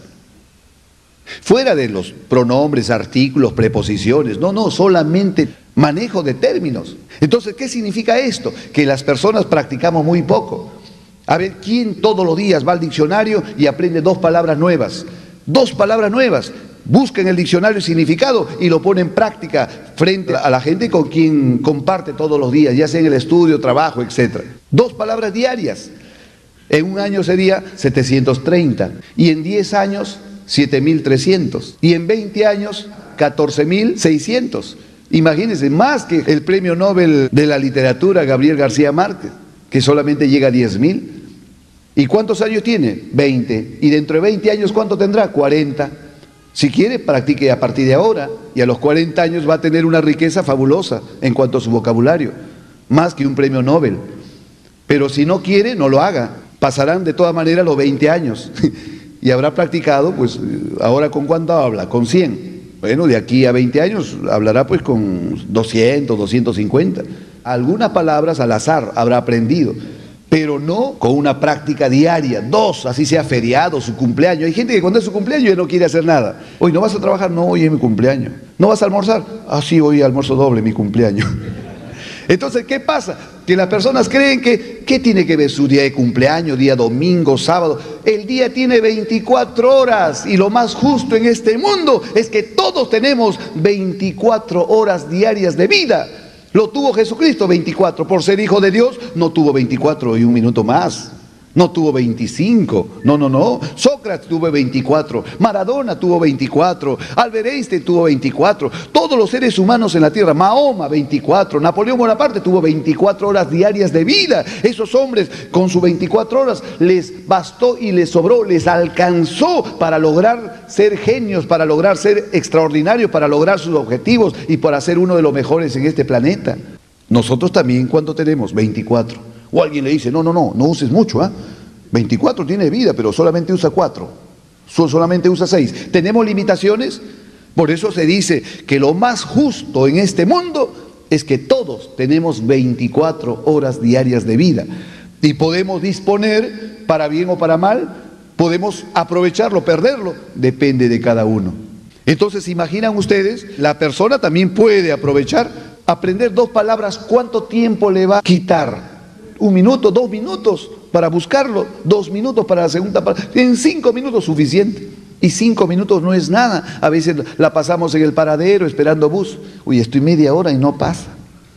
Fuera de los pronombres, artículos, preposiciones. No, no, solamente manejo de términos. Entonces, ¿qué significa esto? Que las personas practicamos muy poco. A ver, ¿quién todos los días va al diccionario y aprende dos palabras nuevas? Dos palabras nuevas. Busca en el diccionario el significado y lo pone en práctica frente a la gente con quien comparte todos los días, ya sea en el estudio, trabajo, etcétera. Dos palabras diarias. En un año sería setecientos treinta y en diez años siete mil trescientos y en veinte años catorce mil seiscientos. Imagínense, más que el premio Nobel de la literatura Gabriel García Márquez, que solamente llega a diez mil. ¿Y cuántos años tiene? veinte. Y dentro de veinte años, ¿cuánto tendrá? cuarenta. Si quiere, practique a partir de ahora y a los cuarenta años va a tener una riqueza fabulosa en cuanto a su vocabulario, más que un premio Nobel. Pero si no quiere, no lo haga. Pasarán de todas maneras los veinte años y habrá practicado, pues, ahora ¿con cuánto habla? Con cien. Bueno, de aquí a veinte años hablará pues con doscientos, doscientos cincuenta. Algunas palabras al azar habrá aprendido, pero no con una práctica diaria, dos, así sea feriado, su cumpleaños. Hay gente que cuando es su cumpleaños ya no quiere hacer nada. Hoy no vas a trabajar, no, hoy es mi cumpleaños. ¿No vas a almorzar? Ah, sí, hoy almuerzo doble, mi cumpleaños. Entonces, ¿qué pasa? Que las personas creen que, ¿qué tiene que ver su día de cumpleaños, día domingo, sábado? El día tiene veinticuatro horas y lo más justo en este mundo es que todos tenemos veinticuatro horas diarias de vida. Lo tuvo Jesucristo veinticuatro, por ser hijo de Dios no tuvo veinticuatro y un minuto más. No tuvo veinticinco, no, no, no. Sócrates tuvo veinticuatro, Maradona tuvo veinticuatro, Albert Einstein tuvo veinticuatro, todos los seres humanos en la tierra, Mahoma veinticuatro, Napoleón Bonaparte tuvo veinticuatro horas diarias de vida. Esos hombres con sus veinticuatro horas les bastó y les sobró, les alcanzó para lograr ser genios, para lograr ser extraordinarios, para lograr sus objetivos y para ser uno de los mejores en este planeta. Nosotros también, ¿cuánto tenemos? veinticuatro. O alguien le dice, no, no, no, no uses mucho, ¿ah? ¿eh? veinticuatro tiene vida, pero solamente usa cuatro, solamente usa seis. ¿Tenemos limitaciones? Por eso se dice que lo más justo en este mundo es que todos tenemos veinticuatro horas diarias de vida. Y podemos disponer, para bien o para mal, podemos aprovecharlo, perderlo, depende de cada uno. Entonces, imaginan ustedes, la persona también puede aprovechar, aprender dos palabras, ¿cuánto tiempo le va a quitar? Un minuto, dos minutos para buscarlo, dos minutos para la segunda palabra, en cinco minutos suficiente. Y cinco minutos no es nada. A veces la pasamos en el paradero esperando bus. Uy, estoy media hora y no pasa.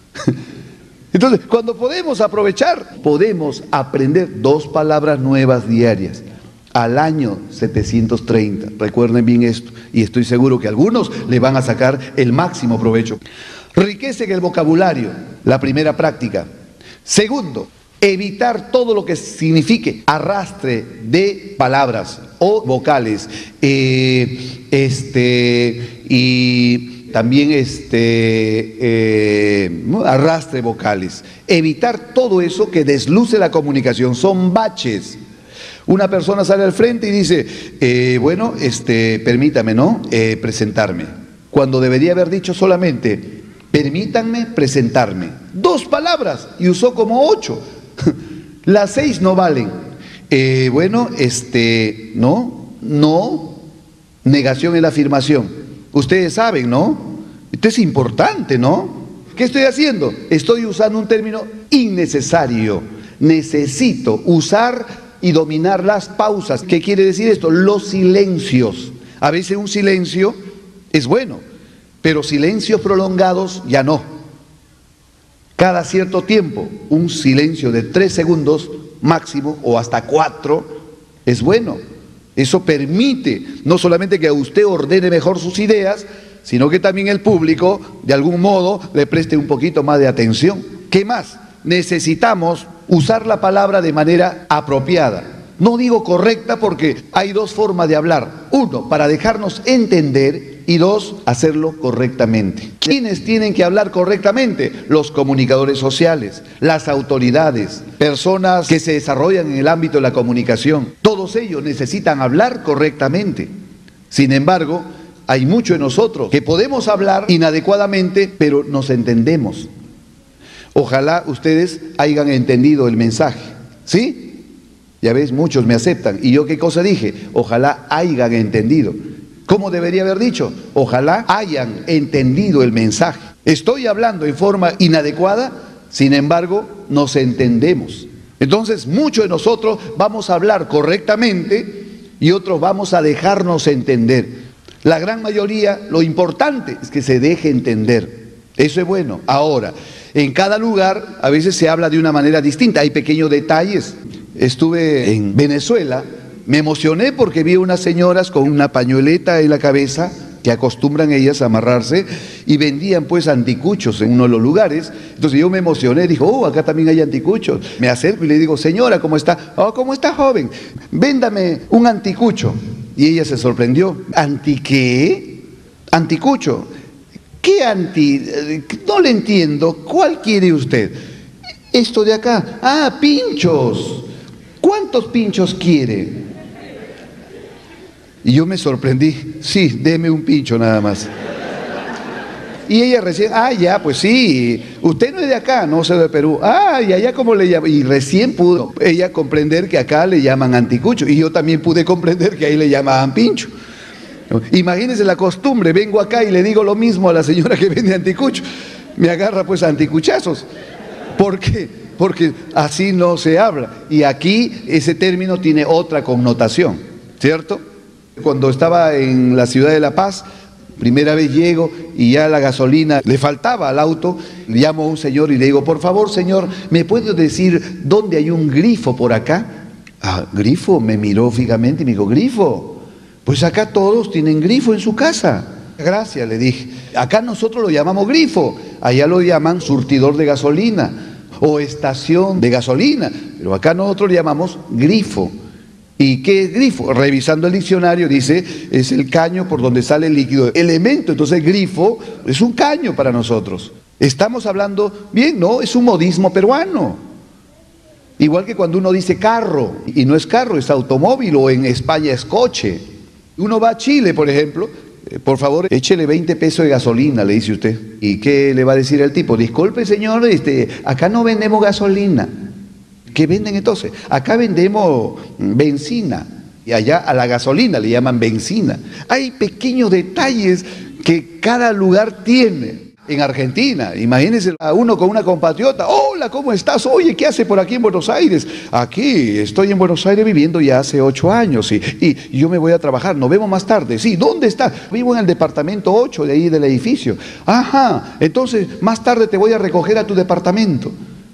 Entonces, cuando podemos aprovechar, podemos aprender dos palabras nuevas diarias. Al año setecientos treinta. Recuerden bien esto. Y estoy seguro que algunos le van a sacar el máximo provecho. Riqueza en el vocabulario, la primera práctica. Segundo, evitar todo lo que signifique arrastre de palabras o vocales, eh, este, y también este, eh, arrastre vocales. Evitar todo eso que desluce la comunicación, son baches. Una persona sale al frente y dice, eh, bueno, este, permítame, ¿no? Eh, presentarme. Cuando debería haber dicho solamente, permítanme presentarme. Dos palabras y usó como ocho. Las seis no valen. Eh, bueno, este, no, no, negación en la afirmación. Ustedes saben, ¿no? Esto es importante, ¿no? ¿Qué estoy haciendo? Estoy usando un término innecesario. Necesito usar y dominar las pausas. ¿Qué quiere decir esto? Los silencios. A veces un silencio es bueno, pero silencios prolongados ya no. Cada cierto tiempo, un silencio de tres segundos máximo o hasta cuatro es bueno. Eso permite no solamente que usted ordene mejor sus ideas, sino que también el público de algún modo le preste un poquito más de atención. ¿Qué más? Necesitamos usar la palabra de manera apropiada. No digo correcta porque hay dos formas de hablar. Uno, para dejarnos entender, y dos, hacerlo correctamente. ¿Quiénes tienen que hablar correctamente? Los comunicadores sociales, las autoridades, personas que se desarrollan en el ámbito de la comunicación. Todos ellos necesitan hablar correctamente. Sin embargo, hay muchos de nosotros que podemos hablar inadecuadamente, pero nos entendemos. Ojalá ustedes hayan entendido el mensaje, ¿sí? Ya ves, muchos me aceptan. ¿Y yo qué cosa dije? Ojalá hayan entendido. ¿Cómo debería haber dicho? Ojalá hayan entendido el mensaje. Estoy hablando en forma inadecuada, sin embargo, nos entendemos. Entonces, muchos de nosotros vamos a hablar correctamente y otros vamos a dejarnos entender. La gran mayoría, lo importante es que se deje entender. Eso es bueno. Ahora, en cada lugar a veces se habla de una manera distinta, hay pequeños detalles. Estuve en Venezuela, me emocioné porque vi unas señoras con una pañoleta en la cabeza, que acostumbran ellas a amarrarse, y vendían pues anticuchos en uno de los lugares. Entonces yo me emocioné, dijo, oh, acá también hay anticuchos. Me acerco y le digo, señora, ¿cómo está? Oh, ¿cómo está, joven? Véndame un anticucho. Y ella se sorprendió. ¿Anti qué? Anticucho. ¿Qué anti? No le entiendo. ¿Cuál quiere usted? Esto de acá. Ah, pinchos. ¿Cuántos pinchos quiere? Y yo me sorprendí. Sí, deme un pincho nada más. Y ella recién, ah, ya, pues sí, usted no es de acá, no soy de Perú. Ah, y allá cómo le llaman. Y recién pudo ella comprender que acá le llaman anticucho. Y yo también pude comprender que ahí le llamaban pincho. Imagínense la costumbre, vengo acá y le digo lo mismo a la señora que vende anticucho. Me agarra pues anticuchazos. ¿Por qué? Porque así no se habla. Y aquí ese término tiene otra connotación, ¿cierto? Cuando estaba en la ciudad de La Paz, primera vez llego y ya la gasolina le faltaba al auto, llamo a un señor y le digo, por favor señor, ¿me puede decir dónde hay un grifo por acá? Ah, grifo, me miró fijamente y me dijo, grifo, pues acá todos tienen grifo en su casa. Gracias, le dije, acá nosotros lo llamamos grifo, allá lo llaman surtidor de gasolina o estación de gasolina, pero acá nosotros le llamamos grifo. ¿Y qué es grifo? Revisando el diccionario dice, es el caño por donde sale el líquido elemento. Entonces grifo es un caño para nosotros. Estamos hablando, bien, no, es un modismo peruano. Igual que cuando uno dice carro, y no es carro, es automóvil, o en España es coche. Uno va a Chile, por ejemplo, eh, por favor, échele veinte pesos de gasolina, le dice usted. ¿Y qué le va a decir el tipo? Disculpe señor, este, acá no vendemos gasolina. ¿Qué venden entonces? Acá vendemos benzina y allá a la gasolina le llaman benzina. Hay pequeños detalles que cada lugar tiene. En Argentina, imagínense a uno con una compatriota, hola, ¿cómo estás? Oye, ¿qué hace por aquí en Buenos Aires? Aquí, estoy en Buenos Aires viviendo ya hace ocho años y, y yo me voy a trabajar, nos vemos más tarde. Sí, ¿dónde está? Vivo en el departamento ocho de ahí del edificio. Ajá, entonces más tarde te voy a recoger a tu departamento.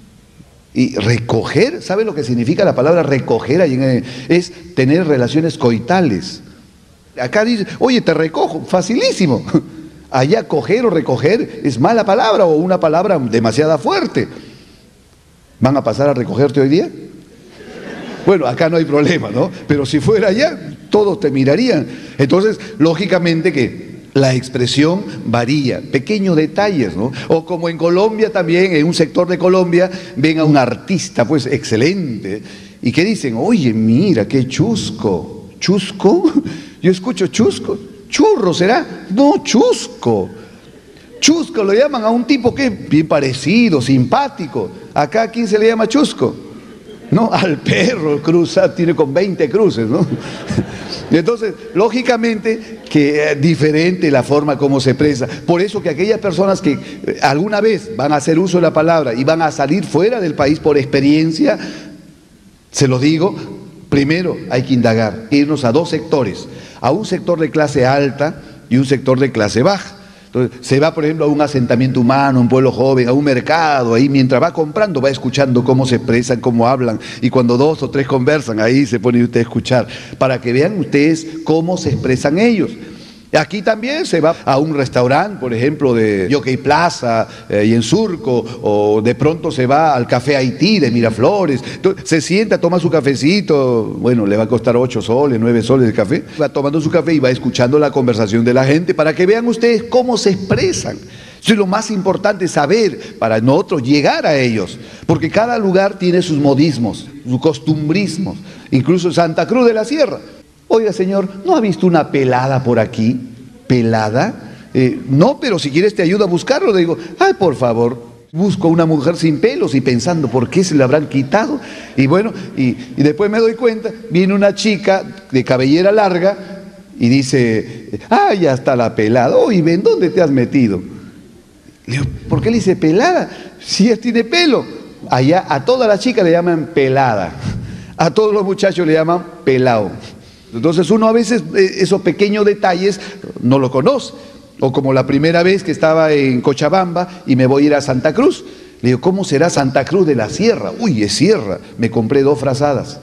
Y recoger, ¿sabe lo que significa la palabra recoger? Es tener relaciones coitales. Acá dice, oye, te recojo, facilísimo. Allá coger o recoger es mala palabra o una palabra demasiado fuerte. ¿Van a pasar a recogerte hoy día? Bueno, acá no hay problema, ¿no? Pero si fuera allá, todos te mirarían. Entonces, lógicamente que La expresión varía, pequeños detalles, ¿no? O como en Colombia también, en un sector de Colombia, ven a un artista, pues, excelente, y que dicen, oye, mira, qué chusco. ¿Chusco? Yo escucho chusco. ¿Churro será? No, chusco. Chusco lo llaman a un tipo que es bien parecido, simpático. Acá, ¿a quién se le llama chusco? No, al perro cruza, tiene con veinte cruces, ¿no? Entonces, lógicamente, que es diferente la forma como se expresa. Por eso que aquellas personas que eh, alguna vez van a hacer uso de la palabra y van a salir fuera del país por experiencia, se lo digo, primero hay que indagar, irnos a dos sectores, a un sector de clase alta y un sector de clase baja. Entonces, se va, por ejemplo, a un asentamiento humano, un pueblo joven, a un mercado, ahí mientras va comprando, va escuchando cómo se expresan, cómo hablan, y cuando dos o tres conversan, ahí se pone usted a escuchar, para que vean ustedes cómo se expresan ellos. Aquí también se va a un restaurante, por ejemplo, de Jockey Plaza eh, y en Surco, o de pronto se va al Café Haití de Miraflores. Entonces, se sienta, toma su cafecito, bueno, le va a costar ocho soles, nueve soles el café, va tomando su café y va escuchando la conversación de la gente para que vean ustedes cómo se expresan. Eso es lo más importante, saber para nosotros llegar a ellos, porque cada lugar tiene sus modismos, sus costumbrismos, incluso Santa Cruz de la Sierra. Oiga, señor, ¿no ha visto una pelada por aquí? ¿Pelada? Eh, no, pero si quieres te ayudo a buscarlo. Le digo, ay, por favor, busco una mujer sin pelos y pensando por qué se le habrán quitado. Y bueno, y, y después me doy cuenta, viene una chica de cabellera larga y dice, ay, ya está la pelada. Oye, ven, ¿dónde te has metido? Le digo, ¿por qué le dice pelada? Si ella tiene pelo. Allá a todas las chicas le llaman pelada, a todos los muchachos le llaman pelao. Entonces uno a veces esos pequeños detalles no lo conoce. O como la primera vez que estaba en Cochabamba y me voy a ir a Santa Cruz. Le digo, ¿cómo será Santa Cruz de la Sierra? Uy, es sierra. Me compré dos frazadas.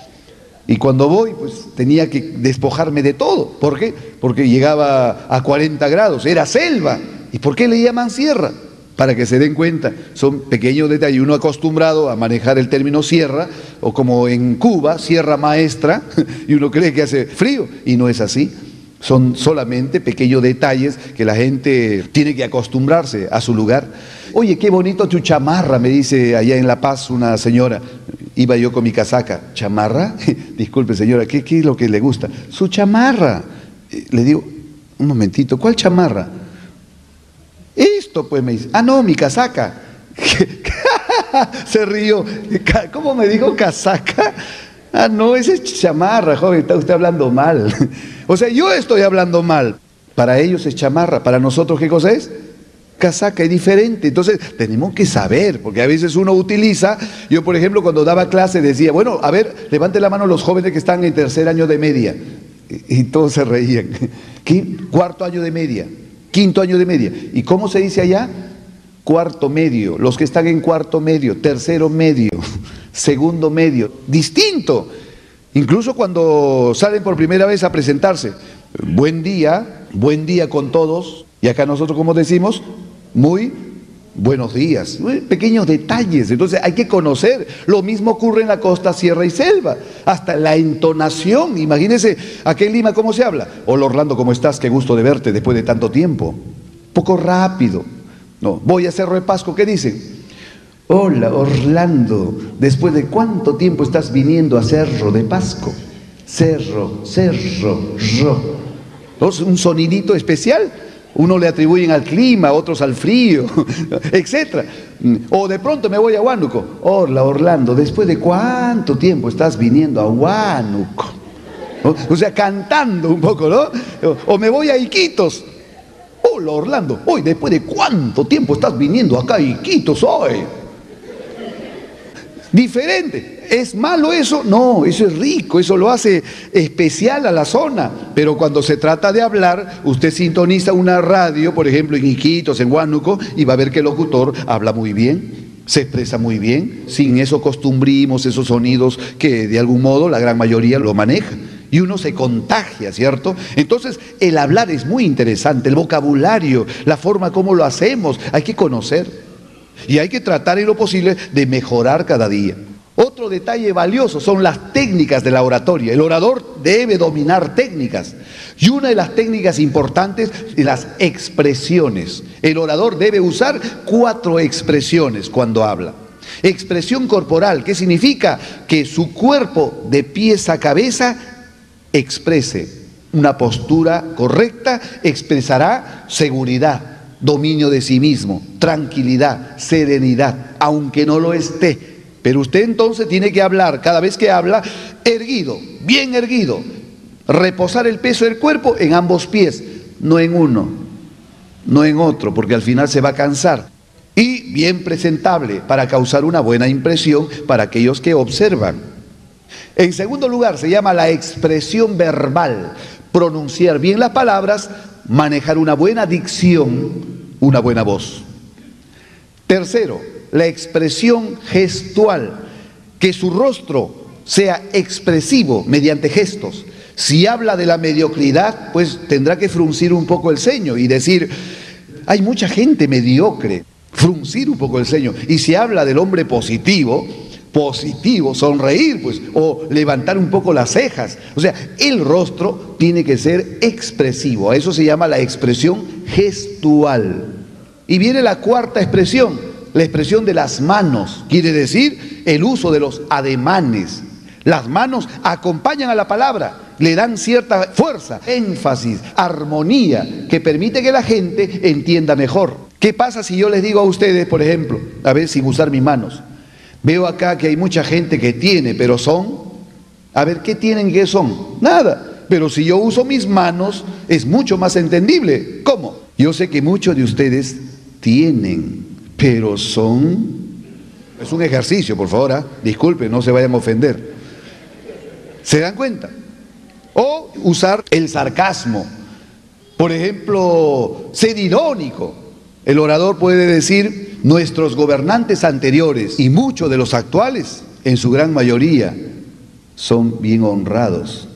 Y cuando voy, pues tenía que despojarme de todo. ¿Por qué? Porque llegaba a cuarenta grados. Era selva. ¿Y por qué le llaman sierra? Para que se den cuenta, son pequeños detalles. Uno acostumbrado a manejar el término sierra, o como en Cuba, sierra maestra, y uno cree que hace frío, y no es así. Son solamente pequeños detalles que la gente tiene que acostumbrarse a su lugar. Oye, qué bonito tu chamarra, me dice allá en La Paz una señora. Iba yo con mi casaca. ¿Chamarra? Disculpe, señora, ¿qué, qué es lo que le gusta? Su chamarra. Le digo, un momentito, ¿cuál chamarra? Esto, pues me dice, ah, no, mi casaca. Se rió. ¿Cómo me dijo casaca? Ah, no, esa es chamarra, joven, está usted hablando mal. O sea, yo estoy hablando mal. Para ellos es chamarra, para nosotros, ¿qué cosa es? Casaca, es diferente. Entonces, tenemos que saber, porque a veces uno utiliza, yo por ejemplo, cuando daba clase decía, bueno, a ver, levante la mano los jóvenes que están en tercer año de media. Y, y todos se reían. ¿Qué? Cuarto año de media. Quinto año de media. ¿Y cómo se dice allá? Cuarto medio. Los que están en cuarto medio, tercero medio, segundo medio. Distinto. Incluso cuando salen por primera vez a presentarse. Buen día, buen día con todos. Y acá nosotros, como decimos, muy buenos días. Pequeños detalles. Entonces hay que conocer. Lo mismo ocurre en la costa, sierra y selva. Hasta la entonación. Imagínense, aquí en Lima, ¿cómo se habla? Hola Orlando, ¿cómo estás? Qué gusto de verte después de tanto tiempo. Poco rápido. No, voy a Cerro de Pasco, ¿qué dicen? Hola Orlando, ¿después de cuánto tiempo estás viniendo a Cerro de Pasco? Cerro, cerro, ro. ¿No? Un sonidito especial. Uno le atribuyen al clima, otros al frío, etcétera. O de pronto me voy a Huánuco. Hola Orlando, ¿después de cuánto tiempo estás viniendo a Huánuco? ¿No? O sea, cantando un poco, ¿no? O me voy a Iquitos. Hola Orlando, hoy después de cuánto tiempo estás viniendo acá a Iquitos hoy. Diferente. ¿Es malo eso? No, eso es rico, eso lo hace especial a la zona. Pero cuando se trata de hablar, usted sintoniza una radio, por ejemplo, en Iquitos, en Huánuco, y va a ver que el locutor habla muy bien, se expresa muy bien, sin esos costumbrismos, esos sonidos que de algún modo la gran mayoría lo maneja. Y uno se contagia, ¿cierto? Entonces, el hablar es muy interesante, el vocabulario, la forma como lo hacemos, hay que conocer. Y hay que tratar en lo posible de mejorar cada día. Otro detalle valioso son las técnicas de la oratoria. El orador debe dominar técnicas. Y una de las técnicas importantes es las expresiones. El orador debe usar cuatro expresiones cuando habla. Expresión corporal, ¿qué significa? Que su cuerpo de pies a cabeza exprese una postura correcta, expresará seguridad, dominio de sí mismo, tranquilidad, serenidad, aunque no lo esté. Pero usted entonces tiene que hablar, cada vez que habla, erguido, bien erguido. Reposar el peso del cuerpo en ambos pies, no en uno, no en otro, porque al final se va a cansar. Y bien presentable para causar una buena impresión para aquellos que observan. En segundo lugar, se llama la expresión verbal. Pronunciar bien las palabras, manejar una buena dicción, una buena voz. Tercero, la expresión gestual, que su rostro sea expresivo mediante gestos. Si habla de la mediocridad, pues tendrá que fruncir un poco el ceño y decir, hay mucha gente mediocre, fruncir un poco el ceño. Y si habla del hombre positivo, positivo, sonreír, pues, o levantar un poco las cejas. O sea, el rostro tiene que ser expresivo. A eso se llama la expresión gestual. Y viene la cuarta expresión, la expresión de las manos. Quiere decir el uso de los ademanes. Las manos acompañan a la palabra, le dan cierta fuerza, énfasis, armonía, que permite que la gente entienda mejor. ¿Qué pasa si yo les digo a ustedes, por ejemplo, a ver, sin usar mis manos? Veo acá que hay mucha gente que tiene, pero son, a ver, ¿qué tienen que son? Nada. Pero si yo uso mis manos, es mucho más entendible. ¿Cómo? Yo sé que muchos de ustedes tienen, pero son... Es un ejercicio, por favor, ¿eh? Disculpen, no se vayan a ofender. ¿Se dan cuenta? O usar el sarcasmo. Por ejemplo, ser irónico. El orador puede decir, nuestros gobernantes anteriores y muchos de los actuales, en su gran mayoría, son bien honrados.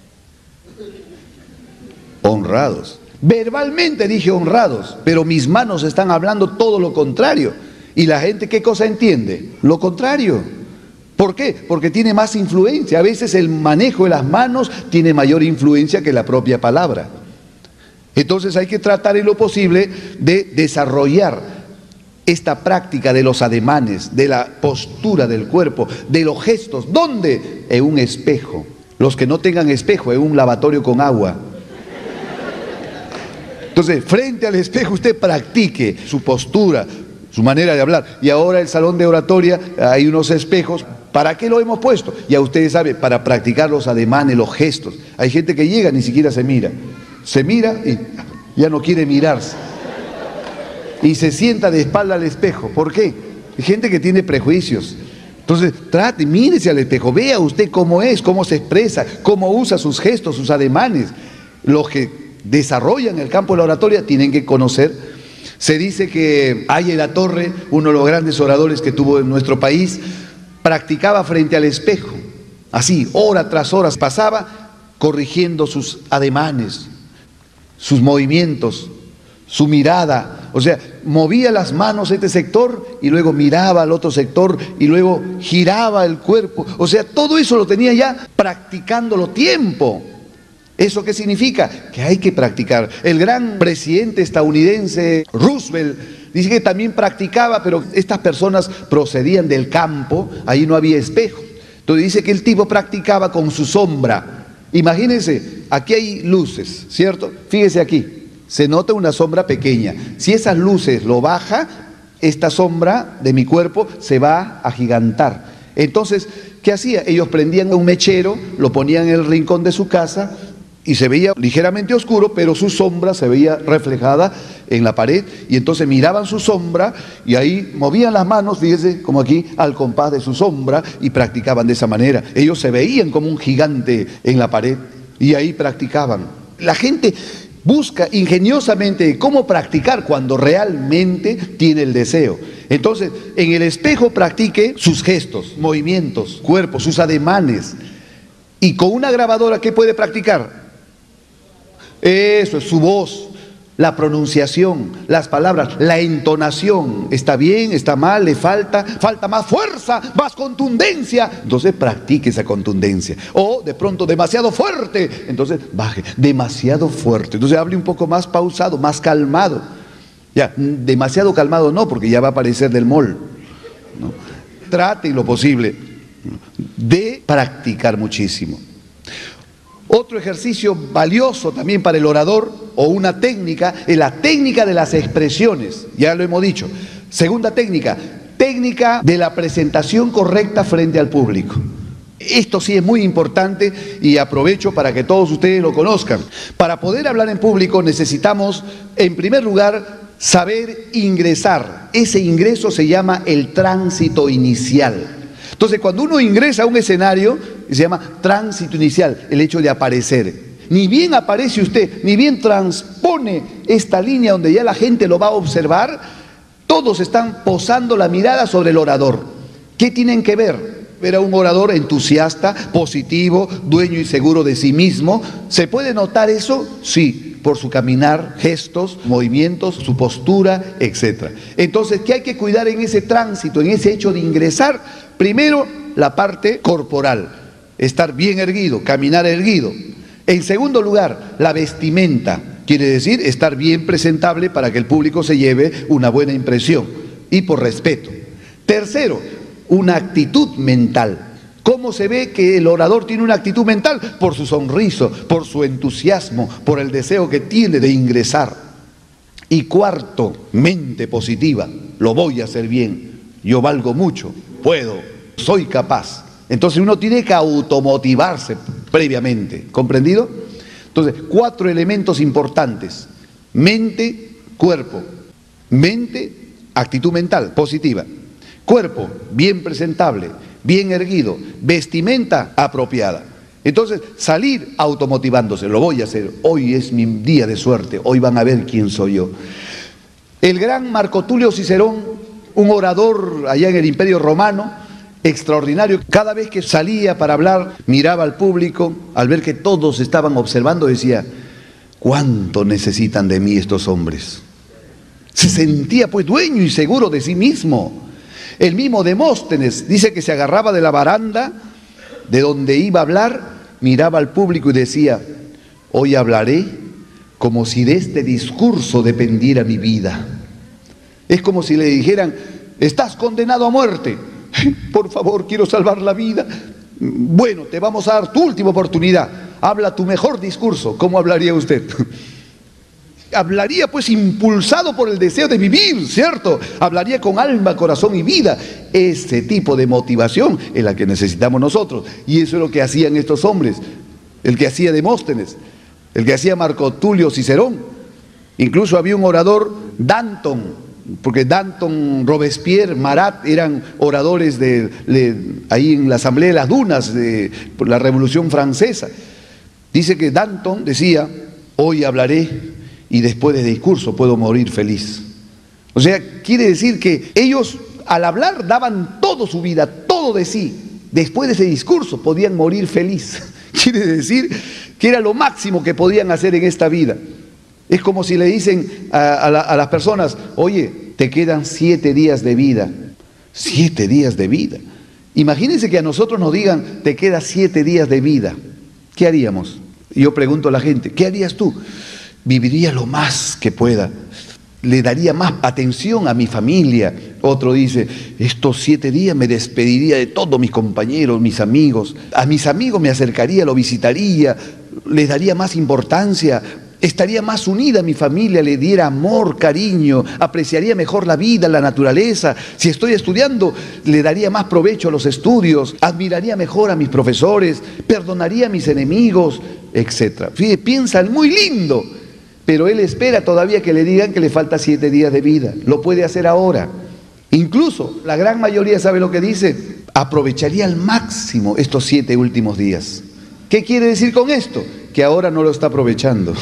Honrados. Verbalmente dije honrados, pero mis manos están hablando todo lo contrario. ¿Y la gente qué cosa entiende? Lo contrario. ¿Por qué? Porque tiene más influencia. A veces el manejo de las manos tiene mayor influencia que la propia palabra. Entonces hay que tratar en lo posible de desarrollar esta práctica de los ademanes, de la postura del cuerpo, de los gestos. ¿Dónde? En un espejo. Los que no tengan espejo, en un lavatorio con agua. Entonces, frente al espejo usted practique su postura, su manera de hablar. Y ahora el salón de oratoria hay unos espejos. ¿Para qué lo hemos puesto? Ya ustedes saben, para practicar los ademanes, los gestos. Hay gente que llega, ni siquiera se mira. Se mira y ya no quiere mirarse. Y se sienta de espalda al espejo. ¿Por qué? Hay gente que tiene prejuicios. Entonces, trate, mírese al espejo, vea usted cómo es, cómo se expresa, cómo usa sus gestos, sus ademanes. Los que desarrollan el campo de la oratoria tienen que conocer. Se dice que Aye La Torre, uno de los grandes oradores que tuvo en nuestro país, practicaba frente al espejo, así, hora tras hora, pasaba corrigiendo sus ademanes, sus movimientos, su mirada, o sea, movía las manos a este sector y luego miraba al otro sector y luego giraba el cuerpo, o sea, todo eso lo tenía ya practicándolo tiempo. ¿Eso qué significa? Que hay que practicar. El gran presidente estadounidense Roosevelt dice que también practicaba, pero estas personas procedían del campo, ahí no había espejo. Entonces dice que el tipo practicaba con su sombra. Imagínense, aquí hay luces, ¿cierto? Fíjese aquí, se nota una sombra pequeña. Si esas luces lo baja, esta sombra de mi cuerpo se va a agigantar. Entonces, ¿qué hacía? Ellos prendían un mechero, lo ponían en el rincón de su casa y se veía ligeramente oscuro, pero su sombra se veía reflejada en la pared, y entonces miraban su sombra y ahí movían las manos, fíjese, como aquí, al compás de su sombra, y practicaban de esa manera. Ellos se veían como un gigante en la pared y ahí practicaban. La gente busca ingeniosamente cómo practicar cuando realmente tiene el deseo. Entonces, en el espejo practique sus gestos, movimientos, cuerpo, sus ademanes. Y con una grabadora, ¿qué puede practicar? Eso es su voz. La pronunciación, las palabras, la entonación, ¿está bien? ¿Está mal? ¿Le falta? ¿Falta más fuerza? ¿Más contundencia? Entonces practique esa contundencia. O de pronto demasiado fuerte, entonces baje, demasiado fuerte. Entonces hable un poco más pausado, más calmado. Ya, demasiado calmado no, porque ya va a parecer del mol, ¿no? Trate lo posible de practicar muchísimo. Otro ejercicio valioso también para el orador, o una técnica, es la técnica de las expresiones, ya lo hemos dicho. Segunda técnica, técnica de la presentación correcta frente al público. Esto sí es muy importante y aprovecho para que todos ustedes lo conozcan. Para poder hablar en público necesitamos, en primer lugar, saber ingresar. Ese ingreso se llama el tránsito inicial. Entonces, cuando uno ingresa a un escenario, se llama tránsito inicial, el hecho de aparecer. Ni bien aparece usted, ni bien transpone esta línea donde ya la gente lo va a observar, todos están posando la mirada sobre el orador. ¿Qué tienen que ver? Ver a un orador entusiasta, positivo, dueño y seguro de sí mismo. ¿Se puede notar eso? Sí, por su caminar, gestos, movimientos, su postura, etcétera. Entonces, ¿qué hay que cuidar en ese tránsito, en ese hecho de ingresar? Primero, la parte corporal, estar bien erguido, caminar erguido. En segundo lugar, la vestimenta, quiere decir estar bien presentable para que el público se lleve una buena impresión y por respeto. Tercero, una actitud mental. ¿Cómo se ve que el orador tiene una actitud mental? Por su sonriso, por su entusiasmo, por el deseo que tiene de ingresar. Y cuarto, mente positiva. Lo voy a hacer bien, yo valgo mucho, puedo, soy capaz. Entonces uno tiene que automotivarse previamente, ¿comprendido? Entonces, cuatro elementos importantes: mente, cuerpo; mente, actitud mental positiva; cuerpo, bien presentable, bien erguido; vestimenta apropiada. Entonces, salir automotivándose, lo voy a hacer, hoy es mi día de suerte, hoy van a ver quién soy yo. El gran Marco Tulio Cicerón, un orador allá en el Imperio Romano, extraordinario, cada vez que salía para hablar, miraba al público, al ver que todos estaban observando, decía: ¿cuánto necesitan de mí estos hombres? Se sentía pues dueño y seguro de sí mismo. El mismo Demóstenes dice que se agarraba de la baranda de donde iba a hablar, miraba al público y decía: hoy hablaré como si de este discurso dependiera mi vida. Es como si le dijeran: estás condenado a muerte, por favor, quiero salvar la vida. Bueno, te vamos a dar tu última oportunidad, habla tu mejor discurso. ¿Cómo hablaría usted? Hablaría pues impulsado por el deseo de vivir, ¿cierto? Hablaría con alma, corazón y vida. Ese tipo de motivación es la que necesitamos nosotros, y eso es lo que hacían estos hombres, el que hacía Demóstenes, el que hacía Marco Tulio Cicerón. Incluso había un orador, Danton, porque Danton, Robespierre, Marat eran oradores de, de ahí en la Asamblea de las Dunas de por la Revolución Francesa. Dice que Danton decía: hoy hablaré y después de discurso puedo morir feliz. O sea, quiere decir que ellos al hablar daban toda su vida, todo de sí. Después de ese discurso podían morir feliz. Quiere decir que era lo máximo que podían hacer en esta vida. Es como si le dicen a, a, la, a las personas: oye, te quedan siete días de vida. Siete días de vida. Imagínense que a nosotros nos digan: te quedan siete días de vida. ¿Qué haríamos? Y yo pregunto a la gente: ¿qué harías tú? Viviría lo más que pueda. Le daría más atención a mi familia. Otro dice: estos siete días me despediría de todos mis compañeros, mis amigos. A mis amigos me acercaría, lo visitaría, les daría más importancia. Estaría más unida a mi familia, le diera amor, cariño, apreciaría mejor la vida, la naturaleza. Si estoy estudiando, le daría más provecho a los estudios, admiraría mejor a mis profesores, perdonaría a mis enemigos, etcétera. Fíjate, piensan muy lindo, pero él espera todavía que le digan que le falta siete días de vida. Lo puede hacer ahora. Incluso la gran mayoría sabe lo que dice: aprovecharía al máximo estos siete últimos días. ¿Qué quiere decir con esto? Que ahora no lo está aprovechando.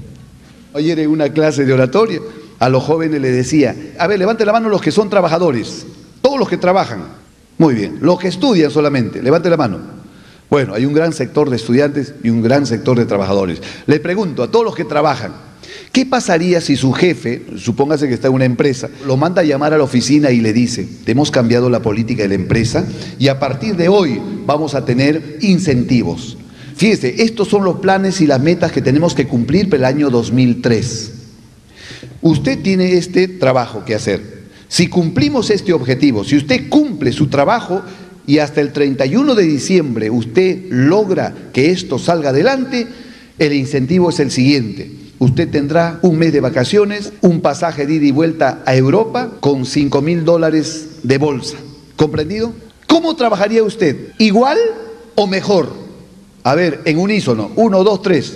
Ayer en una clase de oratoria a los jóvenes les decía: a ver, levante la mano los que son trabajadores, todos los que trabajan. Muy bien, los que estudian solamente, levante la mano. Bueno, hay un gran sector de estudiantes y un gran sector de trabajadores. Les pregunto a todos los que trabajan: ¿Qué pasaría si su jefe, supóngase que está en una empresa, lo manda a llamar a la oficina y le dice, te hemos cambiado la política de la empresa y a partir de hoy vamos a tener incentivos? Fíjese, estos son los planes y las metas que tenemos que cumplir para el año dos mil tres. Usted tiene este trabajo que hacer. Si cumplimos este objetivo, si usted cumple su trabajo y hasta el treinta y uno de diciembre usted logra que esto salga adelante, el incentivo es el siguiente. Usted tendrá un mes de vacaciones, un pasaje de ida y vuelta a Europa con cinco mil dólares de bolsa. ¿Comprendido? ¿Cómo trabajaría usted? ¿Igual o mejor? A ver, en unísono. Uno, dos, tres.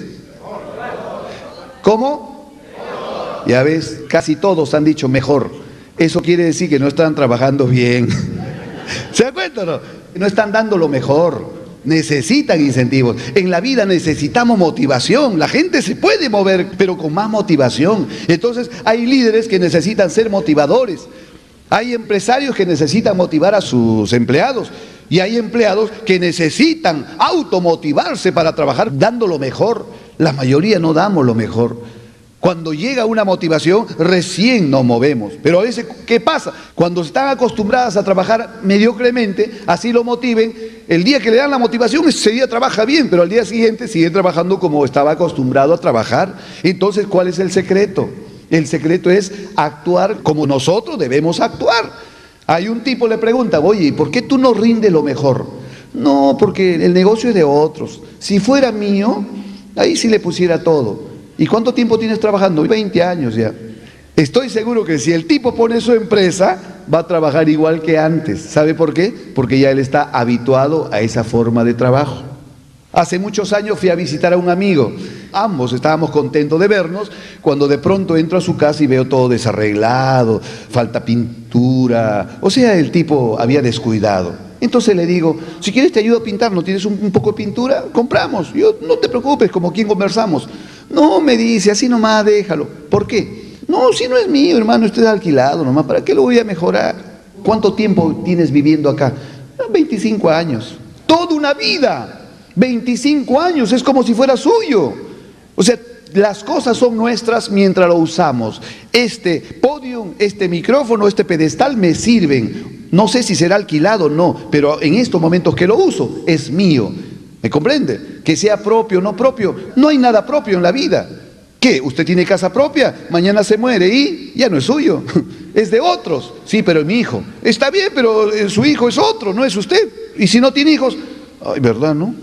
¿Cómo? Ya ves, casi todos han dicho mejor. Eso quiere decir que no están trabajando bien. ¿Se dan cuenta o no? No están dando lo mejor. Necesitan incentivos. En la vida necesitamos motivación. La gente se puede mover, pero con más motivación. Entonces hay líderes que necesitan ser motivadores. Hay empresarios que necesitan motivar a sus empleados. Y hay empleados que necesitan automotivarse para trabajar dando lo mejor. La mayoría no damos lo mejor. Cuando llega una motivación, recién nos movemos. Pero a veces, ¿qué pasa? Cuando están acostumbradas a trabajar mediocremente, así lo motiven, el día que le dan la motivación, ese día trabaja bien, pero al día siguiente sigue trabajando como estaba acostumbrado a trabajar. Entonces, ¿cuál es el secreto? El secreto es actuar como nosotros debemos actuar. Hay un tipo le pregunta, oye, ¿y por qué tú no rindes lo mejor? No, porque el negocio es de otros. Si fuera mío, ahí sí le pusiera todo. ¿Y cuánto tiempo tienes trabajando? veinte años ya. Estoy seguro que si el tipo pone su empresa, va a trabajar igual que antes. ¿Sabe por qué? Porque ya él está habituado a esa forma de trabajo. Hace muchos años fui a visitar a un amigo. Ambos estábamos contentos de vernos, cuando de pronto entro a su casa y veo todo desarreglado, falta pintura. O sea, el tipo había descuidado. Entonces le digo, si quieres te ayudo a pintar, ¿no tienes un, un poco de pintura? Compramos. Yo, no te preocupes, como quien conversamos. No, me dice, así nomás déjalo. ¿Por qué? No, si no es mío, hermano, esto es alquilado nomás. ¿Para qué lo voy a mejorar? ¿Cuánto tiempo tienes viviendo acá? veinticinco años. Toda una vida. veinticinco años, es como si fuera suyo. O sea, las cosas son nuestras mientras lo usamos. Este podium, este micrófono, este pedestal me sirven. No sé si será alquilado o no, pero en estos momentos que lo uso, es mío. ¿Me comprende? Que sea propio o no propio, no hay nada propio en la vida. ¿Qué? ¿Usted tiene casa propia? Mañana se muere y ya no es suyo, es de otros. Sí, pero es mi hijo. Está bien, pero su hijo es otro, no es usted. Y si no tiene hijos, ay, ¿verdad, no?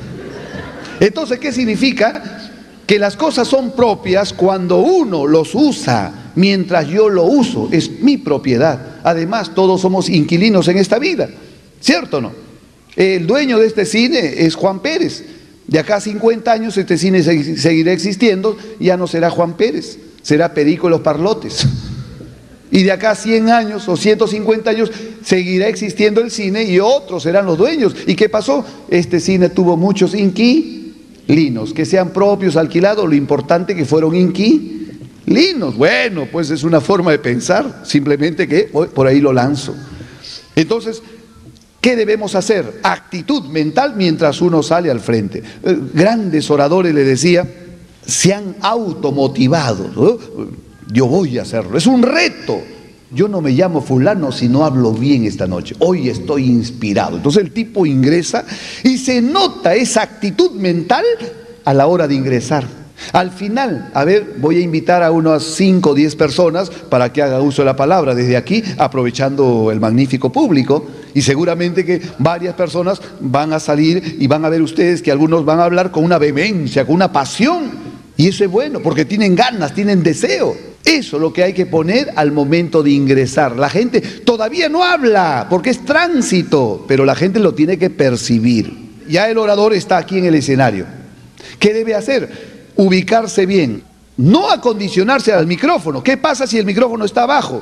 Entonces, ¿qué significa? Que las cosas son propias cuando uno los usa, mientras yo lo uso, es mi propiedad. Además, todos somos inquilinos en esta vida, ¿cierto o no? El dueño de este cine es Juan Pérez. De acá a cincuenta años este cine seguirá existiendo, ya no será Juan Pérez, será Perico Los Parlotes. Y de acá a cien años o ciento cincuenta años seguirá existiendo el cine y otros serán los dueños. ¿Y qué pasó? Este cine tuvo muchos inquilinos, que sean propios, alquilados, lo importante que fueron inquilinos. Bueno, pues es una forma de pensar, simplemente que por ahí lo lanzo. Entonces, ¿qué debemos hacer? Actitud mental mientras uno sale al frente. Eh, grandes oradores, le decía, se han automotivado, ¿no? Yo voy a hacerlo, es un reto. Yo no me llamo fulano si no hablo bien esta noche. Hoy estoy inspirado. Entonces el tipo ingresa y se nota esa actitud mental a la hora de ingresar. Al final, a ver, voy a invitar a unas cinco o diez personas para que haga uso de la palabra desde aquí, aprovechando el magnífico público. Y seguramente que varias personas van a salir y van a ver ustedes que algunos van a hablar con una vehemencia, con una pasión. Y eso es bueno, porque tienen ganas, tienen deseo. Eso es lo que hay que poner al momento de ingresar. La gente todavía no habla, porque es tránsito, pero la gente lo tiene que percibir. Ya el orador está aquí en el escenario. ¿Qué debe hacer? Ubicarse bien, no acondicionarse al micrófono. ¿Qué pasa si el micrófono está abajo?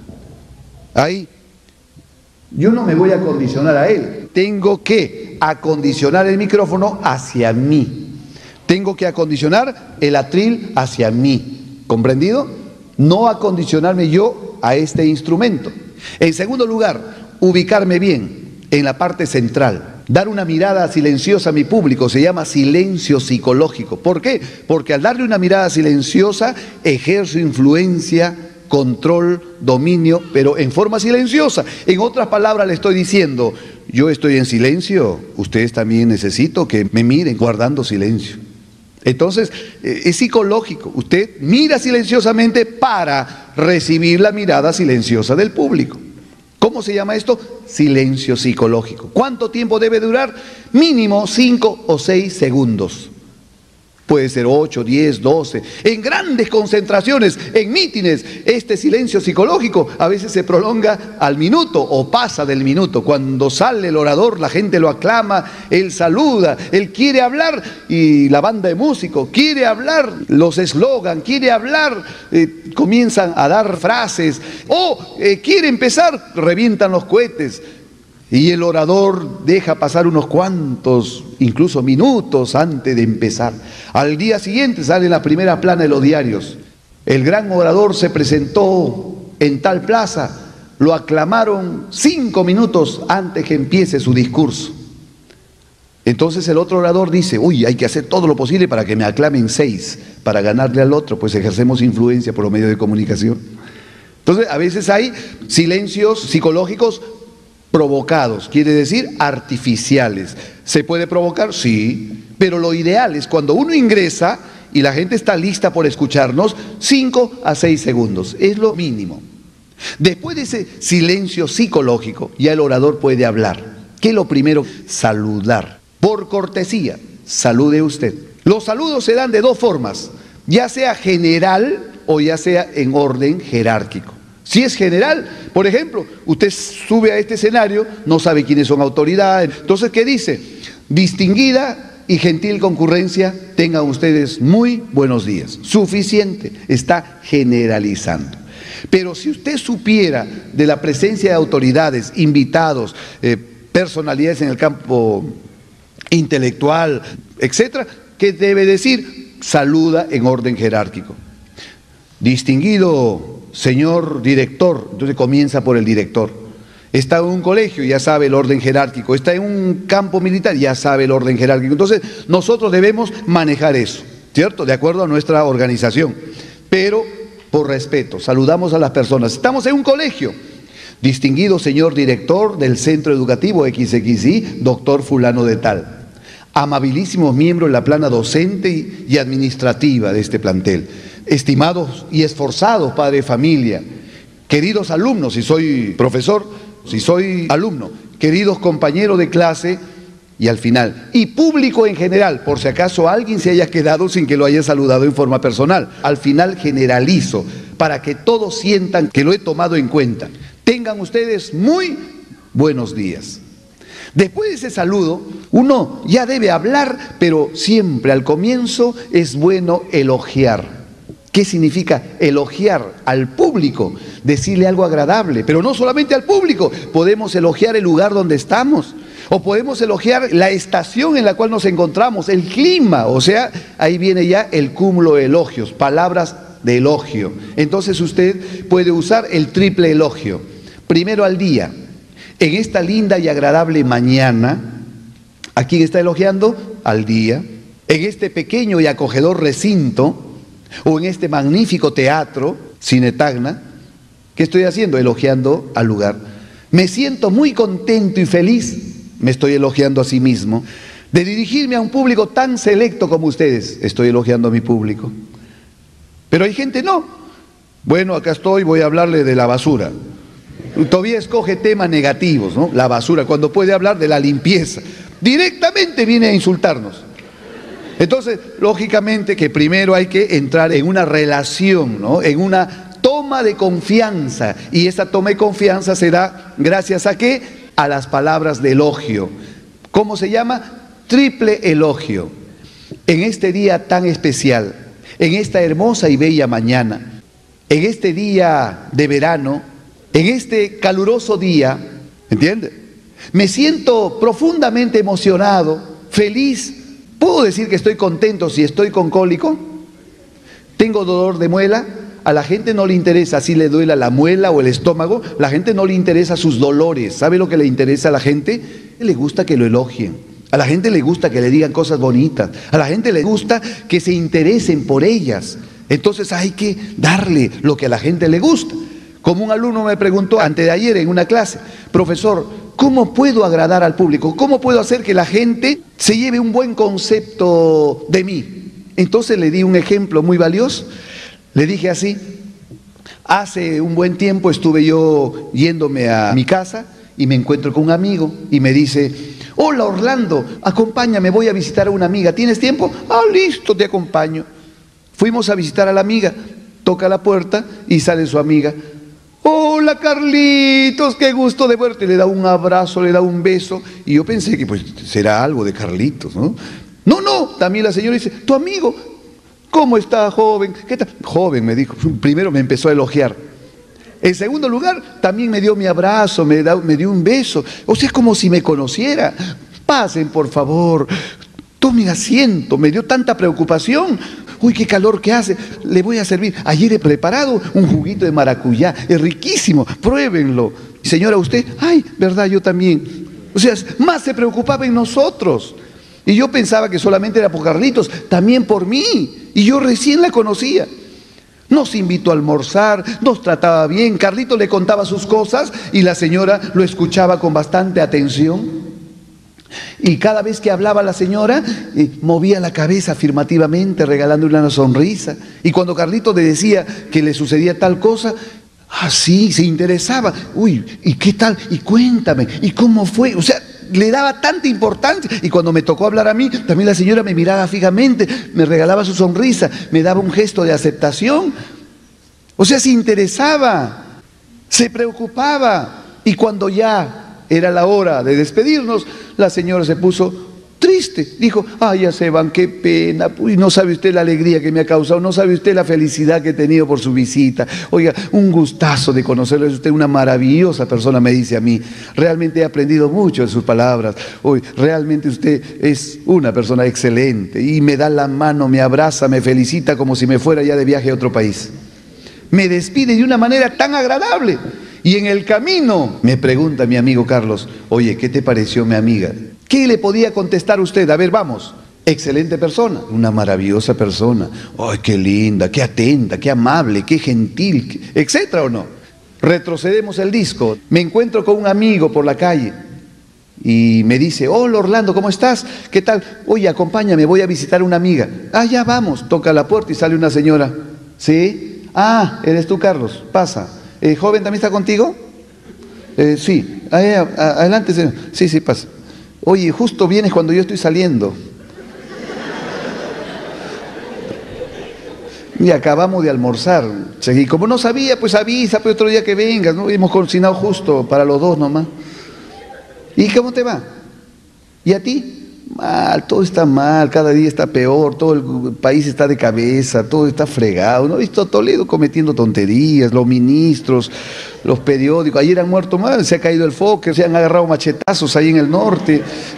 Ahí. Yo no me voy a acondicionar a él. Tengo que acondicionar el micrófono hacia mí. Tengo que acondicionar el atril hacia mí. ¿Comprendido? No acondicionarme yo a este instrumento. En segundo lugar, ubicarme bien en la parte central. Dar una mirada silenciosa a mi público se llama silencio psicológico. ¿Por qué? Porque al darle una mirada silenciosa ejerzo influencia, control, dominio, pero en forma silenciosa. En otras palabras le estoy diciendo, yo estoy en silencio, ustedes también necesito que me miren guardando silencio. Entonces, es psicológico. Usted mira silenciosamente para recibir la mirada silenciosa del público. ¿Cómo se llama esto? Silencio psicológico. ¿Cuánto tiempo debe durar? Mínimo cinco o seis segundos. Puede ser ocho, diez, doce. En grandes concentraciones, en mítines, este silencio psicológico a veces se prolonga al minuto o pasa del minuto. Cuando sale el orador, la gente lo aclama, él saluda, él quiere hablar y la banda de músicos quiere hablar, los eslogan, quiere hablar, eh, comienzan a dar frases o eh, quiere empezar, revientan los cohetes. Y el orador deja pasar unos cuantos, incluso minutos antes de empezar. Al día siguiente sale la primera plana de los diarios. El gran orador se presentó en tal plaza, lo aclamaron cinco minutos antes que empiece su discurso. Entonces el otro orador dice, uy, hay que hacer todo lo posible para que me aclamen seis, para ganarle al otro, pues ejercemos influencia por los medios de comunicación. Entonces a veces hay silencios psicológicos provocados, quiere decir artificiales. ¿Se puede provocar? Sí, pero lo ideal es cuando uno ingresa y la gente está lista por escucharnos, cinco a seis segundos, es lo mínimo. Después de ese silencio psicológico, ya el orador puede hablar. ¿Qué es lo primero? Saludar. Por cortesía, salude usted. Los saludos se dan de dos formas, ya sea general o ya sea en orden jerárquico. Si es general, por ejemplo, usted sube a este escenario, no sabe quiénes son autoridades, entonces ¿qué dice? Distinguida y gentil concurrencia, tengan ustedes muy buenos días. Suficiente, está generalizando. Pero si usted supiera de la presencia de autoridades, invitados, eh, personalidades en el campo intelectual, etcétera, ¿qué debe decir? Saluda en orden jerárquico. Distinguido señor director, entonces comienza por el director. Está en un colegio, ya sabe el orden jerárquico. Está en un campo militar, ya sabe el orden jerárquico. Entonces nosotros debemos manejar eso, ¿cierto? De acuerdo a nuestra organización, pero por respeto, saludamos a las personas. Estamos en un colegio. Distinguido señor director del centro educativo equis equis y, doctor fulano de tal. Amabilísimos miembros de la plana docente y administrativa de este plantel. Estimados y esforzados padres de familia, queridos alumnos, si soy profesor, si soy alumno, queridos compañeros de clase y al final, y público en general, por si acaso alguien se haya quedado sin que lo haya saludado en forma personal. Al final generalizo, para que todos sientan que lo he tomado en cuenta. Tengan ustedes muy buenos días. Después de ese saludo, uno ya debe hablar, pero siempre al comienzo es bueno elogiar. ¿Qué significa elogiar al público? Decirle algo agradable, pero no solamente al público, podemos elogiar el lugar donde estamos, o podemos elogiar la estación en la cual nos encontramos, el clima, o sea, ahí viene ya el cúmulo de elogios, palabras de elogio. Entonces usted puede usar el triple elogio. Primero al día, en esta linda y agradable mañana, ¿a quién está elogiando? Al día. En este pequeño y acogedor recinto, o en este magnífico teatro, Cine Tacna, ¿qué estoy haciendo? Elogiando al lugar. Me siento muy contento y feliz, me estoy elogiando a sí mismo, de dirigirme a un público tan selecto como ustedes, estoy elogiando a mi público. Pero hay gente no. Bueno, acá estoy, voy a hablarle de la basura. Todavía escoge temas negativos, ¿no? La basura, cuando puede hablar de la limpieza. Directamente viene a insultarnos. Entonces, lógicamente que primero hay que entrar en una relación, ¿no? En una toma de confianza. Y esa toma de confianza se da gracias a ¿qué? A las palabras de elogio. ¿Cómo se llama? Triple elogio. En este día tan especial, en esta hermosa y bella mañana, en este día de verano, en este caluroso día, ¿entiende? Me siento profundamente emocionado, feliz. ¿Puedo decir que estoy contento si estoy con cólico? ¿Tengo dolor de muela? A la gente no le interesa si le duela la muela o el estómago, la gente no le interesa sus dolores. ¿Sabe lo que le interesa a la gente? Le gusta que lo elogien. A la gente le gusta que le digan cosas bonitas. A la gente le gusta que se interesen por ellas. Entonces hay que darle lo que a la gente le gusta. Como un alumno me preguntó antes de ayer en una clase: profesor, ¿cómo puedo agradar al público? ¿Cómo puedo hacer que la gente se lleve un buen concepto de mí? Entonces le di un ejemplo muy valioso. Le dije así: hace un buen tiempo estuve yo yéndome a mi casa y me encuentro con un amigo y me dice: hola Orlando, acompáñame, voy a visitar a una amiga, ¿tienes tiempo? Ah, listo, te acompaño. Fuimos a visitar a la amiga, toca la puerta y sale su amiga. Hola Carlitos, qué gusto de verte. Le da un abrazo, le da un beso y yo pensé que pues será algo de Carlitos, ¿no? No, no, también la señora dice: tu amigo, ¿cómo está, joven? ¿Qué tal? Joven, me dijo. Primero me empezó a elogiar. En segundo lugar, también me dio mi abrazo, me, da, me dio un beso. O sea, es como si me conociera. Pasen, por favor, tomen asiento. Me dio tanta preocupación. Uy, qué calor que hace. Le voy a servir. Ayer he preparado un juguito de maracuyá. Es riquísimo. Pruébenlo. Señora, usted, ay, verdad, yo también. O sea, más se preocupaba en nosotros. Y yo pensaba que solamente era por Carlitos, también por mí. Y yo recién la conocía. Nos invitó a almorzar, nos trataba bien. Carlitos le contaba sus cosas y la señora lo escuchaba con bastante atención. Y cada vez que hablaba la señora, eh, movía la cabeza afirmativamente, regalándole una sonrisa. Y cuando Carlitos le decía que le sucedía tal cosa, así se interesaba. Uy, ¿y qué tal? Y cuéntame, ¿y cómo fue? O sea, le daba tanta importancia. Y cuando me tocó hablar a mí, también la señora me miraba fijamente, me regalaba su sonrisa, me daba un gesto de aceptación. O sea, se interesaba, se preocupaba. Y cuando ya era la hora de despedirnos, la señora se puso triste. Dijo: ay, ya se van, qué pena. Uy, no sabe usted la alegría que me ha causado, no sabe usted la felicidad que he tenido por su visita. Oiga, un gustazo de conocerlo, es usted una maravillosa persona, me dice a mí. Realmente he aprendido mucho de sus palabras. Hoy, realmente usted es una persona excelente. Y me da la mano, me abraza, me felicita como si me fuera ya de viaje a otro país. Me despide de una manera tan agradable. Y en el camino me pregunta mi amigo Carlos: oye, ¿qué te pareció mi amiga? ¿Qué le podía contestar usted? A ver, vamos. Excelente persona, una maravillosa persona. ¡Ay, qué linda, qué atenta, qué amable, qué gentil! ¿Etcétera o no? Retrocedemos el disco. Me encuentro con un amigo por la calle y me dice: hola Orlando, ¿cómo estás? ¿Qué tal? Oye, acompáñame, voy a visitar a una amiga. Ah, ya vamos. Toca la puerta y sale una señora. ¿Sí? Ah, eres tú, Carlos. Pasa. Eh, ¿Joven también está contigo? Eh, sí. Ahí, a, a, adelante, señor. Sí, sí, pasa. Oye, justo vienes cuando yo estoy saliendo. Y acabamos de almorzar. Y como no sabía, pues avisa, pues otro día que vengas, ¿no? Hemos cocinado justo para los dos nomás. ¿Y cómo te va? ¿Y a ti? Mal, todo está mal, cada día está peor, todo el país está de cabeza, todo está fregado. ¿No he visto a Toledo cometiendo tonterías? Los ministros, los periódicos, ayer han muerto mal, se ha caído el foque, se han agarrado machetazos ahí en el norte.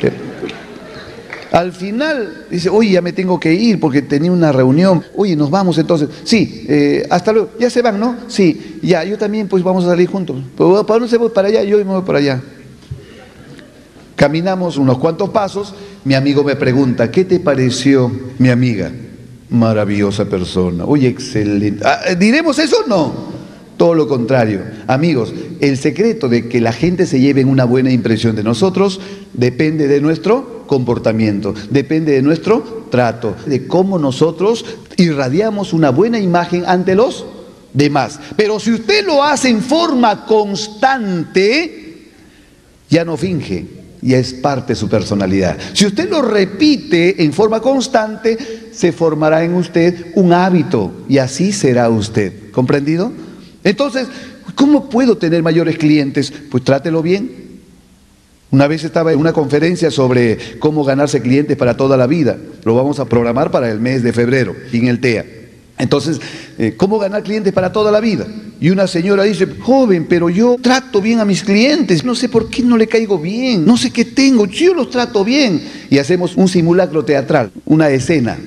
Al final dice: oye, ya me tengo que ir porque tenía una reunión. Oye, nos vamos entonces. Sí, eh, hasta luego. Ya se van, ¿no? Sí, ya, yo también, pues vamos a salir juntos. ¿Para dónde se voy? Para allá, yo me voy para allá. Caminamos unos cuantos pasos, mi amigo me pregunta: ¿qué te pareció mi amiga? Maravillosa persona. Oye, excelente. Ah, ¿diremos eso o no? Todo lo contrario. Amigos, el secreto de que la gente se lleve una buena impresión de nosotros depende de nuestro comportamiento, depende de nuestro trato, de cómo nosotros irradiamos una buena imagen ante los demás. Pero si usted lo hace en forma constante, ya no finge, ya es parte de su personalidad. Si usted lo repite en forma constante, se formará en usted un hábito y así será usted. ¿Comprendido? Entonces, ¿cómo puedo tener mayores clientes? Pues trátelo bien. Una vez estaba en una conferencia sobre cómo ganarse clientes para toda la vida. Lo vamos a programar para el mes de febrero en el T E A. Entonces, eh, ¿cómo ganar clientes para toda la vida? Y una señora dice: joven, pero yo trato bien a mis clientes, no sé por qué no le caigo bien, no sé qué tengo, yo los trato bien. Y hacemos un simulacro teatral, una escena.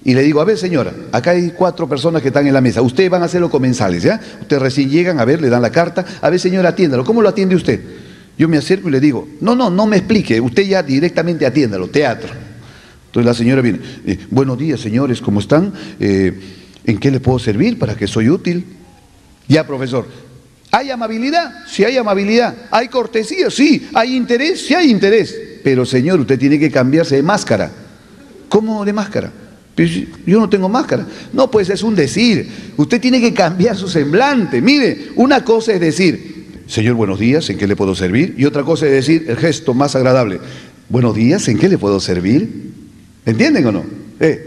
Y le digo, a ver señora, acá hay cuatro personas que están en la mesa, ustedes van a ser los comensales, ¿ya? Ustedes recién llegan, a ver, le dan la carta, a ver señora, atiéndalo, ¿cómo lo atiende usted? Yo me acerco y le digo, no, no, no me explique, usted ya directamente atiéndalo, teatro. Entonces la señora viene, eh, buenos días señores, ¿cómo están? Eh, ¿En qué le puedo servir? ¿Para qué soy útil? Ya, profesor, ¿hay amabilidad? Sí hay amabilidad. ¿Hay cortesía? Sí. ¿Hay interés? Sí hay interés. Pero señor, usted tiene que cambiarse de máscara. ¿Cómo de máscara? Pues yo no tengo máscara. No, pues es un decir. Usted tiene que cambiar su semblante. Mire, una cosa es decir, señor, buenos días, ¿en qué le puedo servir? Y otra cosa es decir, el gesto más agradable, buenos días, ¿en qué le puedo servir? ¿Entienden o no? Eh.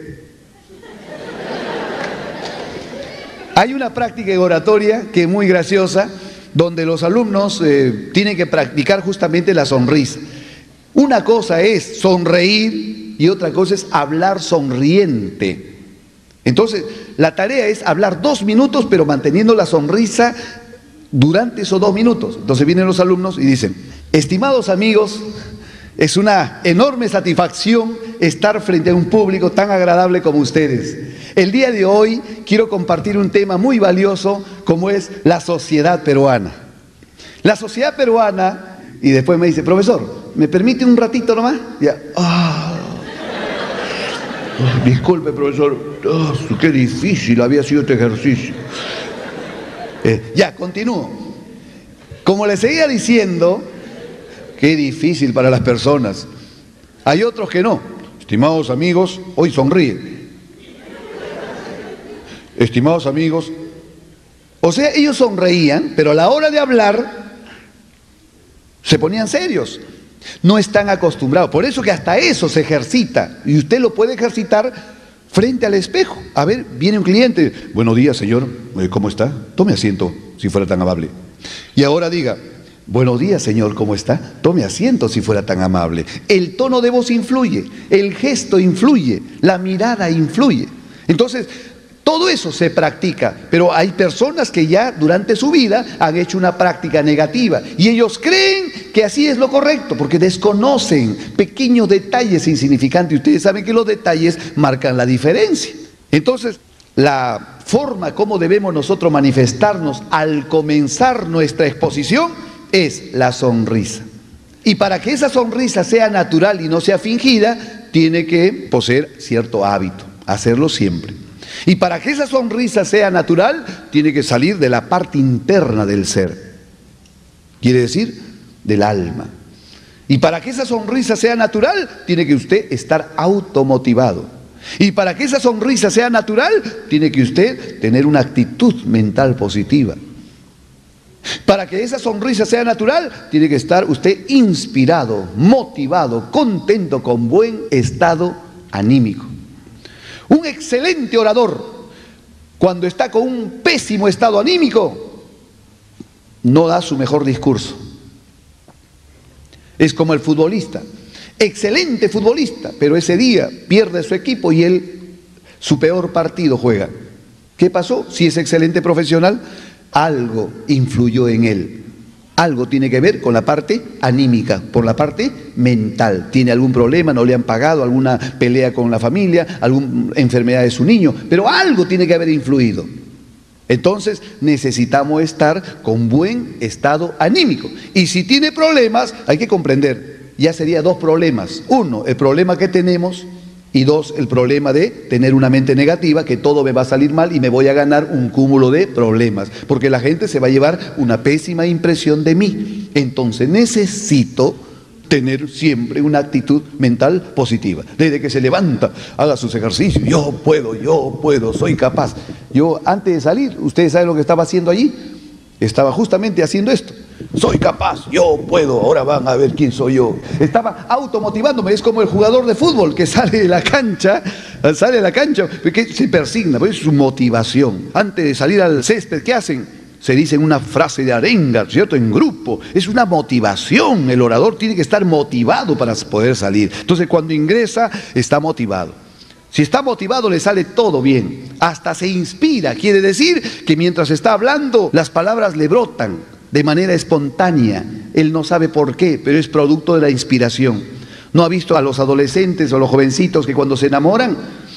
Hay una práctica de oratoria que es muy graciosa, donde los alumnos eh, tienen que practicar justamente la sonrisa. Una cosa es sonreír y otra cosa es hablar sonriente. Entonces, la tarea es hablar dos minutos, pero manteniendo la sonrisa durante esos dos minutos. Entonces vienen los alumnos y dicen, estimados amigos, es una enorme satisfacción estar frente a un público tan agradable como ustedes. El día de hoy quiero compartir un tema muy valioso como es la sociedad peruana. La sociedad peruana, y después me dice, profesor, ¿me permite un ratito nomás? Ya, ah, oh, disculpe profesor, oh, qué difícil había sido este ejercicio. Eh, ya, continúo. Como les seguía diciendo, qué difícil para las personas. Hay otros que no. Estimados amigos, hoy sonríe. Estimados amigos, o sea, ellos sonreían, pero a la hora de hablar se ponían serios. No están acostumbrados. Por eso que hasta eso se ejercita. Y usted lo puede ejercitar frente al espejo. A ver, viene un cliente. Buenos días, señor. ¿Cómo está? Tome asiento, si fuera tan amable. Y ahora diga, buenos días, señor, ¿cómo está? Tome asiento si fuera tan amable. El tono de voz influye, el gesto influye, la mirada influye. Entonces, todo eso se practica, pero hay personas que ya durante su vida han hecho una práctica negativa y ellos creen que así es lo correcto porque desconocen pequeños detalles insignificantes y ustedes saben que los detalles marcan la diferencia. Entonces, la forma como debemos nosotros manifestarnos al comenzar nuestra exposición es la sonrisa. Y para que esa sonrisa sea natural y no sea fingida, tiene que poseer cierto hábito, hacerlo siempre. Y para que esa sonrisa sea natural, tiene que salir de la parte interna del ser. Quiere decir, del alma. Y para que esa sonrisa sea natural, tiene que usted estar automotivado. Y para que esa sonrisa sea natural, tiene que usted tener una actitud mental positiva. Para que esa sonrisa sea natural, tiene que estar usted inspirado, motivado, contento, con buen estado anímico. Un excelente orador, cuando está con un pésimo estado anímico, no da su mejor discurso. Es como el futbolista, excelente futbolista, pero ese día pierde su equipo y él su peor partido juega. ¿Qué pasó? Si es excelente profesional, algo influyó en él. Algo tiene que ver con la parte anímica, por la parte mental. Tiene algún problema, no le han pagado, alguna pelea con la familia, alguna enfermedad de su niño, pero algo tiene que haber influido. Entonces necesitamos estar con buen estado anímico. Y si tiene problemas, hay que comprender, ya sería dos problemas. Uno, el problema que tenemos, y dos, el problema de tener una mente negativa, que todo me va a salir mal y me voy a ganar un cúmulo de problemas, porque la gente se va a llevar una pésima impresión de mí. Entonces necesito tener siempre una actitud mental positiva. Desde que se levanta, haga sus ejercicios, yo puedo, yo puedo, soy capaz. Yo antes de salir, ¿ustedes saben lo que estaba haciendo allí? Estaba justamente haciendo esto. Soy capaz, yo puedo, ahora van a ver quién soy yo. Estaba automotivándome, es como el jugador de fútbol que sale de la cancha, sale de la cancha, que se persigna, pues es su motivación. Antes de salir al césped, ¿qué hacen? Se dicen una frase de arenga, ¿cierto? En grupo. Es una motivación, el orador tiene que estar motivado para poder salir. Entonces cuando ingresa, está motivado. Si está motivado le sale todo bien, hasta se inspira, quiere decir que mientras está hablando las palabras le brotan de manera espontánea, él no sabe por qué, pero es producto de la inspiración. ¿No ha visto a los adolescentes o los jovencitos que cuando se enamoran,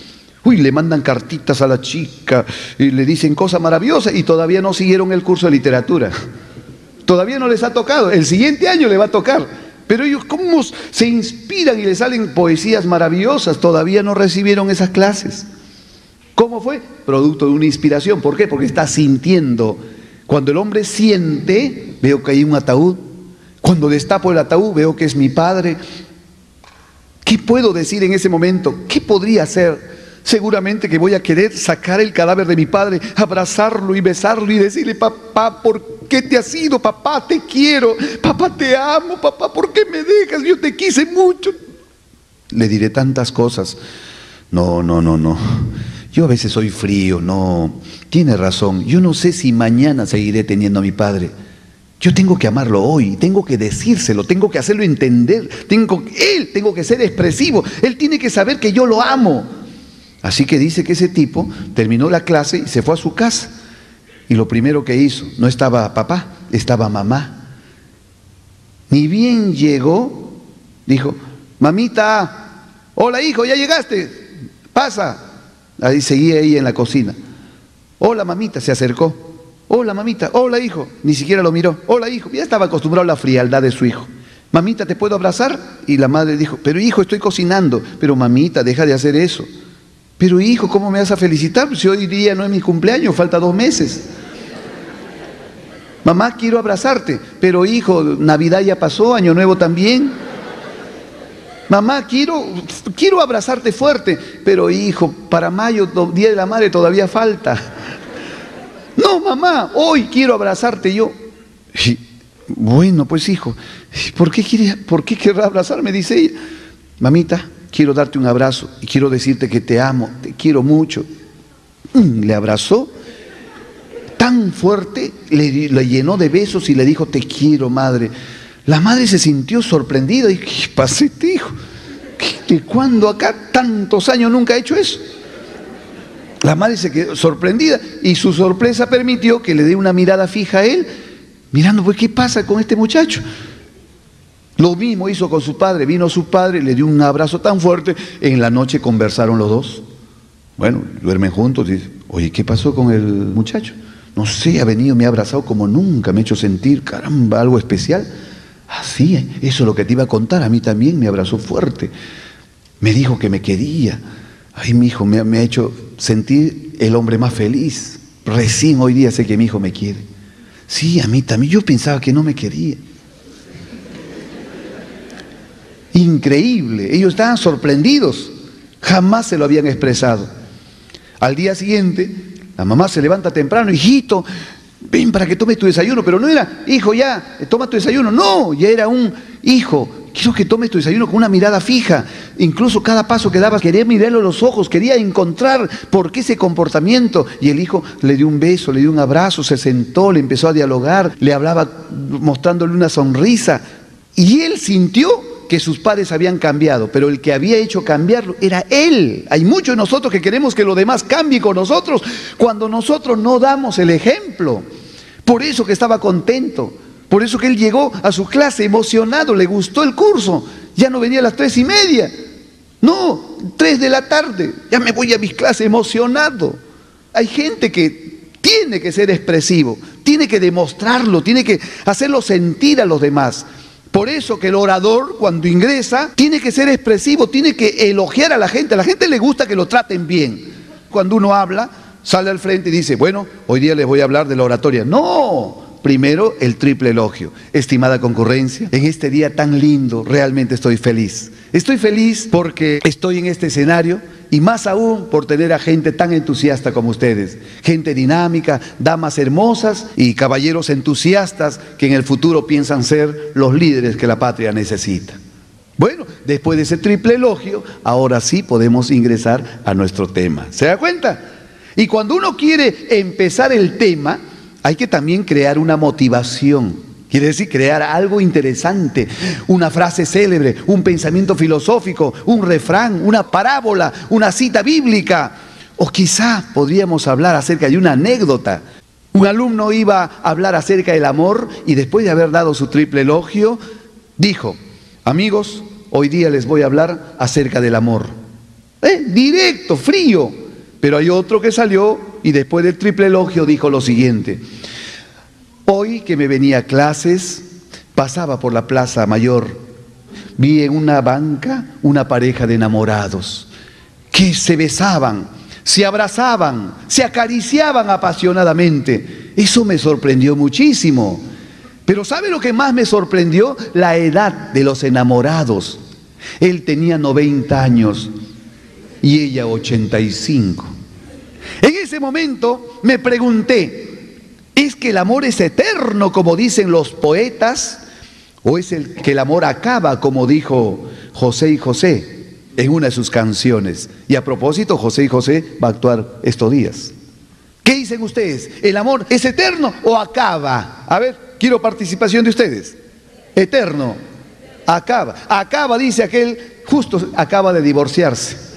Uy, le mandan cartitas a la chica y le dicen cosas maravillosas y todavía no siguieron el curso de literatura. Todavía no les ha tocado, el siguiente año le va a tocar. Pero ellos, ¿cómo se inspiran y les salen poesías maravillosas? Todavía no recibieron esas clases. ¿Cómo fue? Producto de una inspiración. ¿Por qué? Porque está sintiendo. Cuando el hombre siente, veo que hay un ataúd. Cuando destapo el ataúd, veo que es mi padre. ¿Qué puedo decir en ese momento? ¿Qué podría hacer? Seguramente que voy a querer sacar el cadáver de mi padre, abrazarlo y besarlo y decirle: papá, ¿por qué te has ido? Papá, te quiero. Papá, te amo. Papá, ¿por qué me dejas? Yo te quise mucho. Le diré tantas cosas. No, no, no, no. Yo a veces soy frío, no. Tiene razón. Yo no sé si mañana seguiré teniendo a mi padre. Yo tengo que amarlo hoy, tengo que decírselo, tengo que hacerlo entender. Tengo, él, tengo que ser expresivo. Él tiene que saber que yo lo amo. Así que dice que ese tipo terminó la clase y se fue a su casa. Y lo primero que hizo, no estaba papá, estaba mamá. Ni bien llegó, dijo: mamita, hola hijo, ¿ya llegaste? Pasa. Ahí seguía ella en la cocina. Hola mamita, se acercó. Hola mamita, hola hijo. Ni siquiera lo miró. Hola hijo, ya estaba acostumbrado a la frialdad de su hijo. Mamita, ¿te puedo abrazar? Y la madre dijo: pero hijo, estoy cocinando. Pero mamita, deja de hacer eso. Pero hijo, ¿cómo me vas a felicitar? Si hoy día no es mi cumpleaños, falta dos meses. Mamá, quiero abrazarte. Pero hijo, Navidad ya pasó, Año Nuevo también. Mamá, quiero, quiero abrazarte fuerte. Pero hijo, para mayo, Día de la Madre, todavía falta. No, mamá, hoy quiero abrazarte yo. Y, bueno, pues hijo, ¿por qué quiere, por qué querrá abrazarme? Dice ella. Mamita, quiero darte un abrazo y quiero decirte que te amo, te quiero mucho. Le abrazó tan fuerte, le, le llenó de besos y le dijo: te quiero, madre. La madre se sintió sorprendida y: ¿qué pasa este hijo? ¿De cuándo acá? Tantos años nunca ha hecho eso. La madre se quedó sorprendida y su sorpresa permitió que le dé una mirada fija a él, mirando, pues, ¿qué pasa con este muchacho? Lo mismo hizo con su padre. Vino su padre, le dio un abrazo tan fuerte. En la noche conversaron los dos. Bueno, duermen juntos. Dice: oye, ¿qué pasó con el muchacho? No sé, ha venido, me ha abrazado como nunca, me ha hecho sentir, caramba, algo especial. Así, ah, sí, eso es lo que te iba a contar. A mí también me abrazó fuerte. Me dijo que me quería. Ay, mi hijo, me, me ha hecho sentir el hombre más feliz. Recién hoy día sé que mi hijo me quiere. Sí, a mí también. Yo pensaba que no me quería. Increíble, ellos estaban sorprendidos, jamás se lo habían expresado. Al día siguiente, la mamá se levanta temprano: hijito, ven para que tomes tu desayuno. Pero no era: hijo, ya, toma tu desayuno. No, ya era un: hijo, quiero que tomes tu desayuno con una mirada fija. Incluso cada paso que dabas, quería mirarlo a los ojos, quería encontrar por qué ese comportamiento. Y el hijo le dio un beso, le dio un abrazo, se sentó, le empezó a dialogar, le hablaba mostrándole una sonrisa. Y él sintió que sus padres habían cambiado, pero el que había hecho cambiarlo era él. Hay muchos de nosotros que queremos que los demás cambien con nosotros, cuando nosotros no damos el ejemplo. Por eso que estaba contento, por eso que él llegó a su clase emocionado, le gustó el curso. Ya no venía a las tres y media, no, tres de la tarde, ya me voy a mis clases emocionado. Hay gente que tiene que ser expresivo, tiene que demostrarlo, tiene que hacerlo sentir a los demás. Por eso que el orador, cuando ingresa, tiene que ser expresivo, tiene que elogiar a la gente. A la gente le gusta que lo traten bien. Cuando uno habla, sale al frente y dice: bueno, hoy día les voy a hablar de la oratoria. No, primero el triple elogio. Estimada concurrencia, en este día tan lindo, realmente estoy feliz. Estoy feliz porque estoy en este escenario y más aún por tener a gente tan entusiasta como ustedes. Gente dinámica, damas hermosas y caballeros entusiastas que en el futuro piensan ser los líderes que la patria necesita. Bueno, después de ese triple elogio, ahora sí podemos ingresar a nuestro tema. ¿Se da cuenta? Y cuando uno quiere empezar el tema, hay que también crear una motivación. Quiere decir, crear algo interesante, una frase célebre, un pensamiento filosófico, un refrán, una parábola, una cita bíblica. O quizá podríamos hablar acerca de una anécdota. Un alumno iba a hablar acerca del amor y después de haber dado su triple elogio, dijo: amigos, hoy día les voy a hablar acerca del amor. ¿Eh? Directo, frío. Pero hay otro que salió y después del triple elogio dijo lo siguiente: hoy que me venía a clases, pasaba por la Plaza Mayor, vi en una banca una pareja de enamorados que se besaban, se abrazaban, se acariciaban apasionadamente. Eso me sorprendió muchísimo. Pero ¿sabe lo que más me sorprendió? La edad de los enamorados. Él tenía noventa años y ella ochenta y cinco. En ese momento me pregunté, ¿es que el amor es eterno como dicen los poetas? ¿O es el que el amor acaba como dijo José y José en una de sus canciones? Y a propósito, José y José va a actuar estos días. ¿Qué dicen ustedes? ¿El amor es eterno o acaba? A ver, quiero participación de ustedes. Eterno. Acaba. Acaba, dice aquel, justo acaba de divorciarse.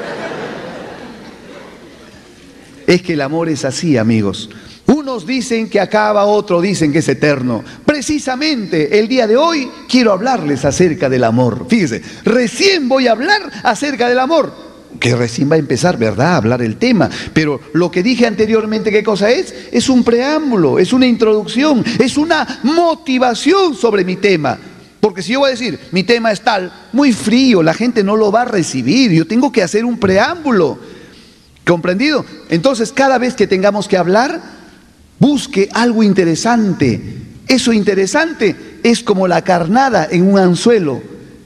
Es que el amor es así, amigos. Unos dicen que acaba, otros dicen que es eterno. Precisamente el día de hoy quiero hablarles acerca del amor. Fíjese, recién voy a hablar acerca del amor, que recién va a empezar, ¿verdad?, a hablar el tema. Pero lo que dije anteriormente, ¿qué cosa es? Es un preámbulo, es una introducción, es una motivación sobre mi tema. Porque si yo voy a decir, mi tema es tal, muy frío, la gente no lo va a recibir. Yo tengo que hacer un preámbulo. ¿Comprendido? Entonces, cada vez que tengamos que hablar, busque algo interesante. Eso interesante es como la carnada en un anzuelo.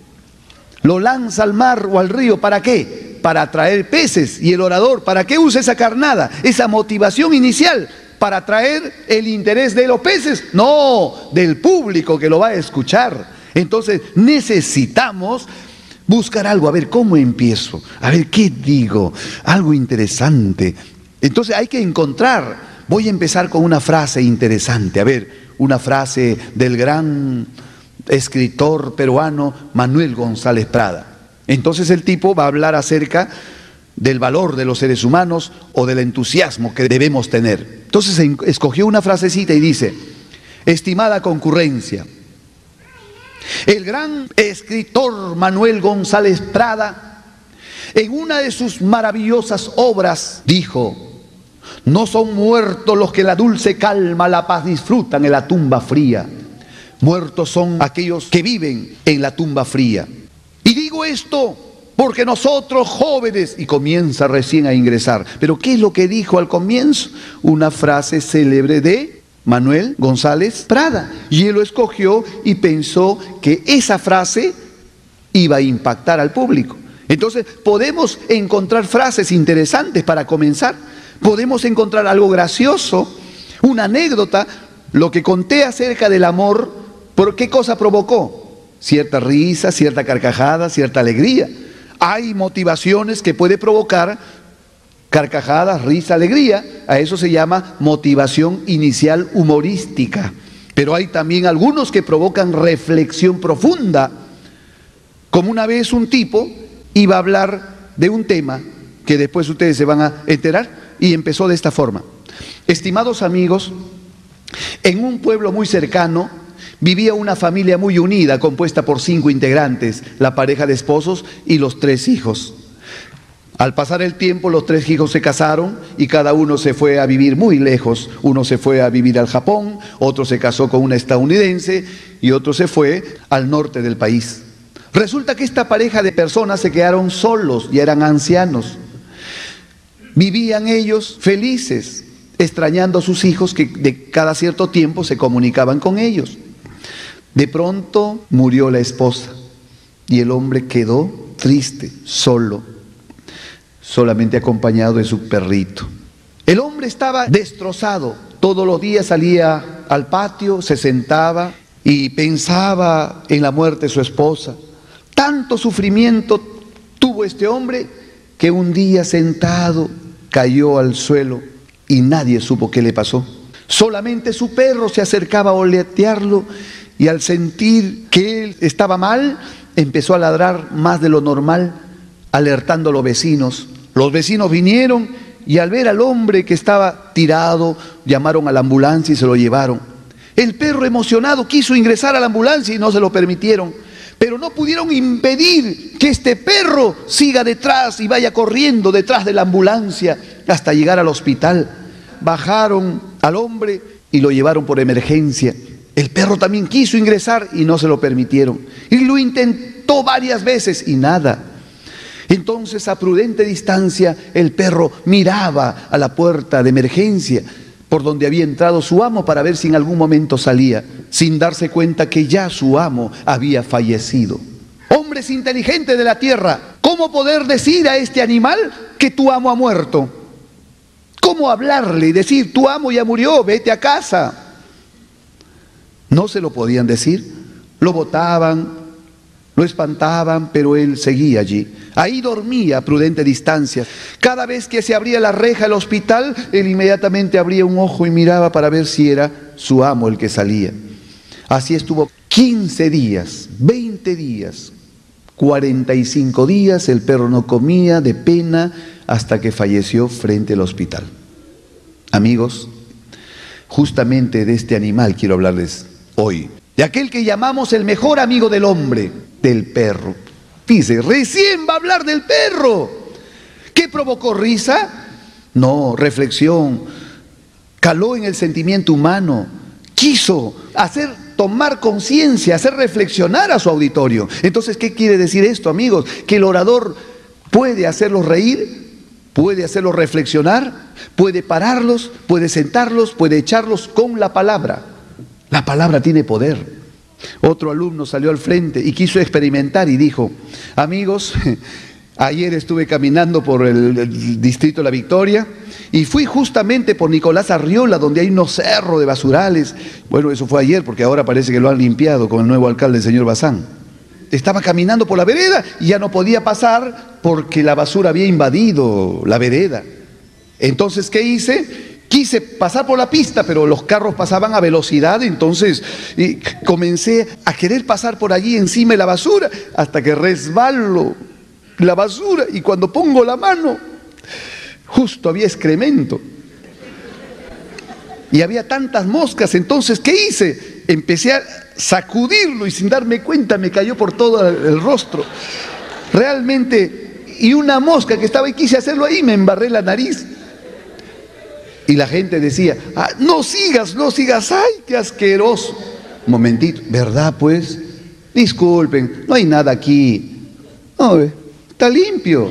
Lo lanza al mar o al río, ¿para qué? Para atraer peces. Y el orador, ¿para qué usa esa carnada? Esa motivación inicial, ¿para atraer el interés de los peces? No, del público que lo va a escuchar. Entonces, necesitamos buscar algo, a ver, ¿cómo empiezo? A ver, ¿qué digo? Algo interesante. Entonces hay que encontrar. Voy a empezar con una frase interesante. A ver, una frase del gran escritor peruano Manuel González Prada. Entonces el tipo va a hablar acerca del valor de los seres humanos o del entusiasmo que debemos tener. Entonces escogió una frasecita y dice: estimada concurrencia, el gran escritor Manuel González Prada, en una de sus maravillosas obras, dijo: no son muertos los que la dulce calma, la paz disfrutan en la tumba fría. Muertos son aquellos que viven en la tumba fría. Y digo esto porque nosotros jóvenes, y comienza recién a ingresar. Pero ¿qué es lo que dijo al comienzo? Una frase célebre de Manuel González Prada, y él lo escogió y pensó que esa frase iba a impactar al público. Entonces podemos encontrar frases interesantes para comenzar, podemos encontrar algo gracioso, una anécdota. Lo que conté acerca del amor, ¿por qué cosa provocó? Cierta risa, cierta carcajada, cierta alegría. Hay motivaciones que puede provocar carcajadas, risa, alegría. A eso se llama motivación inicial humorística. Pero hay también algunos que provocan reflexión profunda. Como una vez un tipo iba a hablar de un tema que después ustedes se van a enterar, y empezó de esta forma: estimados amigos, en un pueblo muy cercano vivía una familia muy unida, compuesta por cinco integrantes, la pareja de esposos y los tres hijos. Al pasar el tiempo, los tres hijos se casaron y cada uno se fue a vivir muy lejos. Uno se fue a vivir al Japón, otro se casó con una estadounidense y otro se fue al norte del país. Resulta que esta pareja de personas se quedaron solos, ya eran ancianos. Vivían ellos felices, extrañando a sus hijos que de cada cierto tiempo se comunicaban con ellos. De pronto murió la esposa y el hombre quedó triste, solo, solamente acompañado de su perrito. El hombre estaba destrozado. Todos los días salía al patio, se sentaba y pensaba en la muerte de su esposa. Tanto sufrimiento tuvo este hombre que un día sentado cayó al suelo y nadie supo qué le pasó. Solamente su perro se acercaba a oletearlo y al sentir que él estaba mal, empezó a ladrar más de lo normal, alertando a los vecinos. Los vecinos vinieron y al ver al hombre que estaba tirado, llamaron a la ambulancia y se lo llevaron. El perro, emocionado, quiso ingresar a la ambulancia y no se lo permitieron. pero no pudieron impedir que este perro siga detrás y vaya corriendo detrás de la ambulancia hasta llegar al hospital. Bajaron al hombre y lo llevaron por emergencia. El perro también quiso ingresar y no se lo permitieron. Y lo intentó varias veces y nada. Entonces, a prudente distancia, el perro miraba a la puerta de emergencia por donde había entrado su amo para ver si en algún momento salía, sin darse cuenta que ya su amo había fallecido. Hombres inteligentes de la tierra, ¿cómo poder decir a este animal que tu amo ha muerto? ¿Cómo hablarle y decir, tu amo ya murió, vete a casa? No se lo podían decir, lo botaban, lo espantaban, pero él seguía allí. Ahí dormía a prudente distancia. Cada vez que se abría la reja del hospital, él inmediatamente abría un ojo y miraba para ver si era su amo el que salía. Así estuvo quince días, veinte días, cuarenta y cinco días, el perro no comía de pena hasta que falleció frente al hospital. Amigos, justamente de este animal quiero hablarles hoy. De aquel que llamamos el mejor amigo del hombre, del perro. Dice, recién va a hablar del perro. ¿Qué provocó risa? No, reflexión. Caló en el sentimiento humano. Quiso hacer tomar conciencia, hacer reflexionar a su auditorio. Entonces, ¿qué quiere decir esto, amigos? Que el orador puede hacerlos reír, puede hacerlos reflexionar, puede pararlos, puede sentarlos, puede echarlos con la palabra. La palabra tiene poder. Otro alumno salió al frente y quiso experimentar y dijo, amigos, ayer estuve caminando por el, el distrito de La Victoria y fui justamente por Nicolás Arriola, donde hay unos cerros de basurales. Bueno, eso fue ayer porque ahora parece que lo han limpiado con el nuevo alcalde, el señor Bazán. Estaba caminando por la vereda y ya no podía pasar porque la basura había invadido la vereda. Entonces, ¿qué hice? Quise pasar por la pista, pero los carros pasaban a velocidad, entonces y comencé a querer pasar por allí encima de la basura, hasta que resbalo la basura y cuando pongo la mano, justo había excremento. Y había tantas moscas, entonces, ¿qué hice? Empecé a sacudirlo y sin darme cuenta me cayó por todo el rostro. Realmente, y una mosca que estaba ahí, quise hacerlo ahí, me embarré la nariz. Y la gente decía, ah, no sigas, no sigas, ¡ay, qué asqueroso! Un momentito, ¿verdad pues? Disculpen, no hay nada aquí. No, está limpio.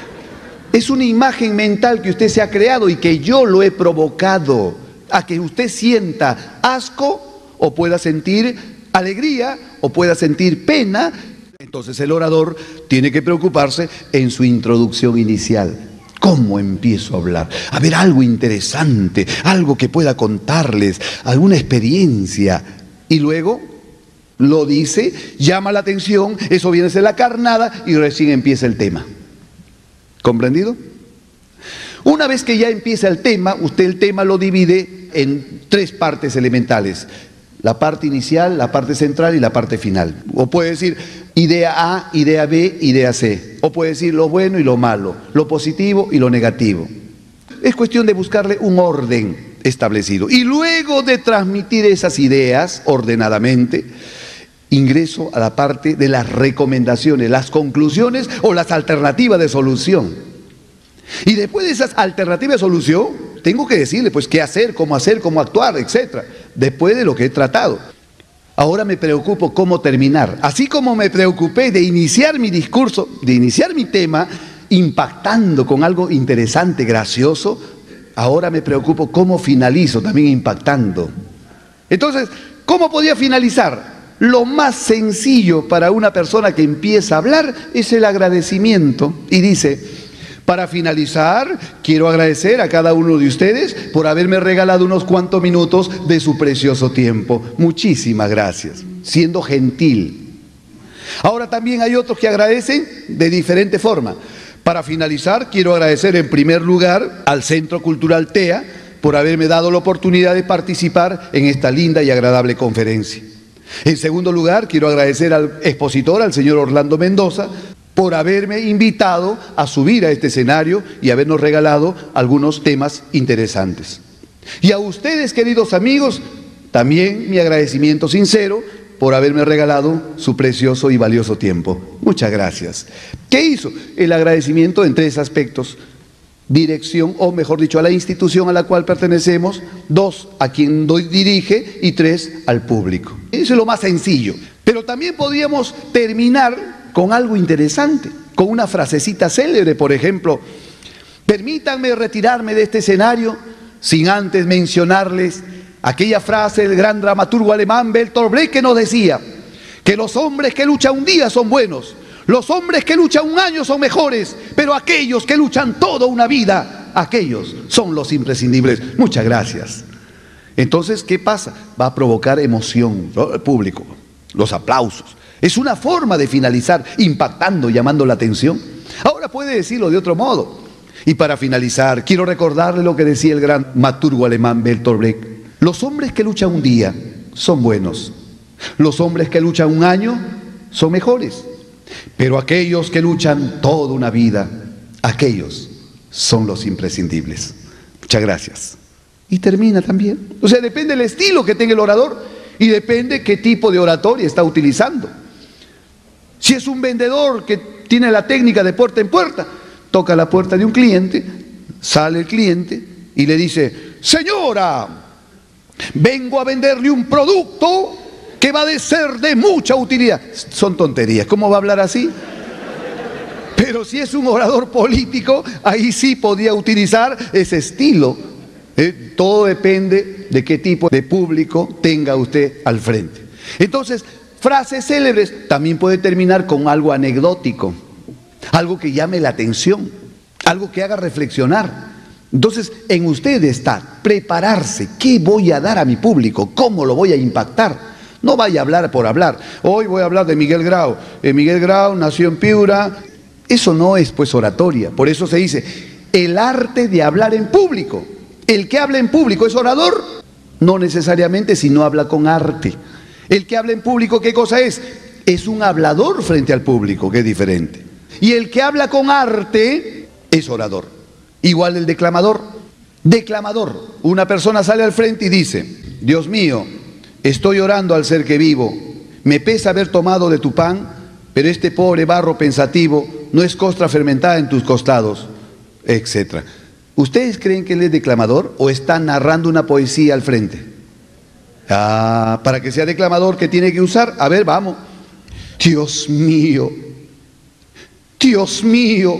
Es una imagen mental que usted se ha creado y que yo lo he provocado a que usted sienta asco o pueda sentir alegría o pueda sentir pena. Entonces el orador tiene que preocuparse en su introducción inicial. ¿Cómo empiezo a hablar? A ver, algo interesante, algo que pueda contarles, alguna experiencia. Y luego lo dice, llama la atención, eso viene a ser la carnada y recién empieza el tema. ¿Comprendido? Una vez que ya empieza el tema, usted el tema lo divide en tres partes elementales. La parte inicial, la parte central y la parte final. O puede decir idea A, idea B, idea C. O puede decir lo bueno y lo malo, lo positivo y lo negativo. Es cuestión de buscarle un orden establecido. Y luego de transmitir esas ideas ordenadamente, ingreso a la parte de las recomendaciones, las conclusiones o las alternativas de solución. Y después de esas alternativas de solución, tengo que decirle pues qué hacer, cómo hacer, cómo actuar, etcétera. Después de lo que he tratado. Ahora me preocupo cómo terminar. Así como me preocupé de iniciar mi discurso, de iniciar mi tema, impactando con algo interesante, gracioso, ahora me preocupo cómo finalizo, también impactando. Entonces, ¿cómo podía finalizar? Lo más sencillo para una persona que empieza a hablar es el agradecimiento. Y dice, para finalizar, quiero agradecer a cada uno de ustedes por haberme regalado unos cuantos minutos de su precioso tiempo. Muchísimas gracias, siendo gentil. Ahora también hay otros que agradecen de diferente forma. Para finalizar, quiero agradecer en primer lugar al Centro Cultural T E A por haberme dado la oportunidad de participar en esta linda y agradable conferencia. En segundo lugar, quiero agradecer al expositor, al señor Orlando Mendoza, por haberme invitado a subir a este escenario y habernos regalado algunos temas interesantes. Y a ustedes, queridos amigos, también mi agradecimiento sincero por haberme regalado su precioso y valioso tiempo. Muchas gracias. ¿Qué hizo? El agradecimiento en tres aspectos. Dirección, o mejor dicho, a la institución a la cual pertenecemos. Dos, a quien dirige. Y tres, al público. Eso es lo más sencillo. Pero también podríamos terminar con algo interesante, con una frasecita célebre, por ejemplo: permítanme retirarme de este escenario sin antes mencionarles aquella frase del gran dramaturgo alemán Bertolt Brecht, que nos decía que los hombres que luchan un día son buenos, los hombres que luchan un año son mejores, pero aquellos que luchan toda una vida, aquellos son los imprescindibles. Muchas gracias. Entonces, ¿qué pasa? Va a provocar emoción, ¿no? El público, los aplausos. Es una forma de finalizar, impactando, llamando la atención. Ahora puede decirlo de otro modo. Y para finalizar, quiero recordarle lo que decía el gran dramaturgo alemán Bertolt Brecht: los hombres que luchan un día son buenos, los hombres que luchan un año son mejores, pero aquellos que luchan toda una vida, aquellos son los imprescindibles. Muchas gracias. Y termina también. O sea, depende del estilo que tenga el orador y depende qué tipo de oratoria está utilizando. Si es un vendedor que tiene la técnica de puerta en puerta, toca la puerta de un cliente, sale el cliente y le dice: señora, vengo a venderle un producto que va a ser de mucha utilidad. Son tonterías. ¿Cómo va a hablar así? Pero si es un orador político, ahí sí podía utilizar ese estilo. Eh, todo depende de qué tipo de público tenga usted al frente. Entonces, frases célebres también puede terminar con algo anecdótico, algo que llame la atención, algo que haga reflexionar. Entonces, en usted está prepararse. ¿Qué voy a dar a mi público? ¿Cómo lo voy a impactar? No vaya a hablar por hablar. Hoy voy a hablar de Miguel Grau. Eh, Miguel Grau nació en Piura. Eso no es pues oratoria. Por eso se dice el arte de hablar en público. El que habla en público es orador, no necesariamente si no habla con arte. El que habla en público, ¿qué cosa es? Es un hablador frente al público, que es diferente. Y el que habla con arte es orador. Igual el declamador. Declamador. Una persona sale al frente y dice: Dios mío, estoy orando al ser que vivo. Me pesa haber tomado de tu pan, pero este pobre barro pensativo no es costra fermentada en tus costados, etcétera. ¿Ustedes creen que él es declamador o está narrando una poesía al frente? Ah, para que sea declamador, ¿qué tiene que usar? A ver, vamos. Dios mío, Dios mío,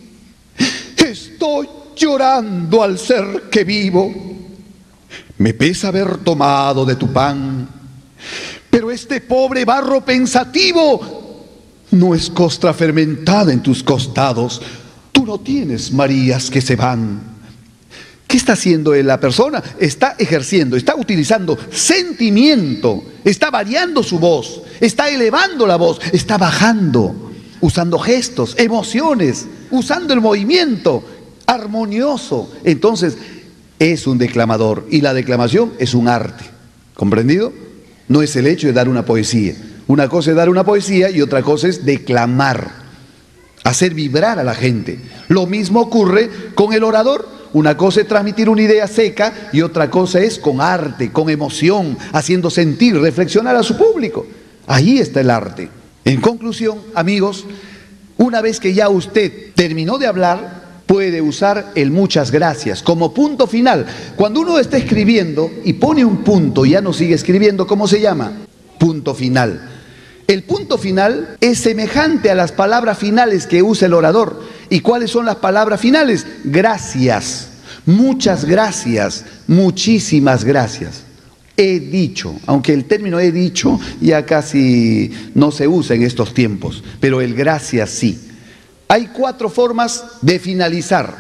estoy llorando al ser que vivo. Me pesa haber tomado de tu pan, pero este pobre barro pensativo no es costra fermentada en tus costados. Tú no tienes Marías que se van. ¿Qué está haciendo la persona? Está ejerciendo, está utilizando sentimiento, está variando su voz, está elevando la voz, está bajando, usando gestos, emociones, usando el movimiento armonioso. Entonces, es un declamador, y la declamación es un arte. ¿Comprendido? No es el hecho de dar una poesía. Una cosa es dar una poesía y otra cosa es declamar, hacer vibrar a la gente. Lo mismo ocurre con el orador. Una cosa es transmitir una idea seca y otra cosa es con arte, con emoción, haciendo sentir, reflexionar a su público. Ahí está el arte. En conclusión, amigos, una vez que ya usted terminó de hablar, puede usar el muchas gracias como punto final. Cuando uno está escribiendo y pone un punto y ya no sigue escribiendo, ¿cómo se llama? Punto final. El punto final es semejante a las palabras finales que usa el orador. ¿Y cuáles son las palabras finales? Gracias, muchas gracias, muchísimas gracias. He dicho, aunque el término he dicho ya casi no se usa en estos tiempos, pero el gracias sí. Hay cuatro formas de finalizar.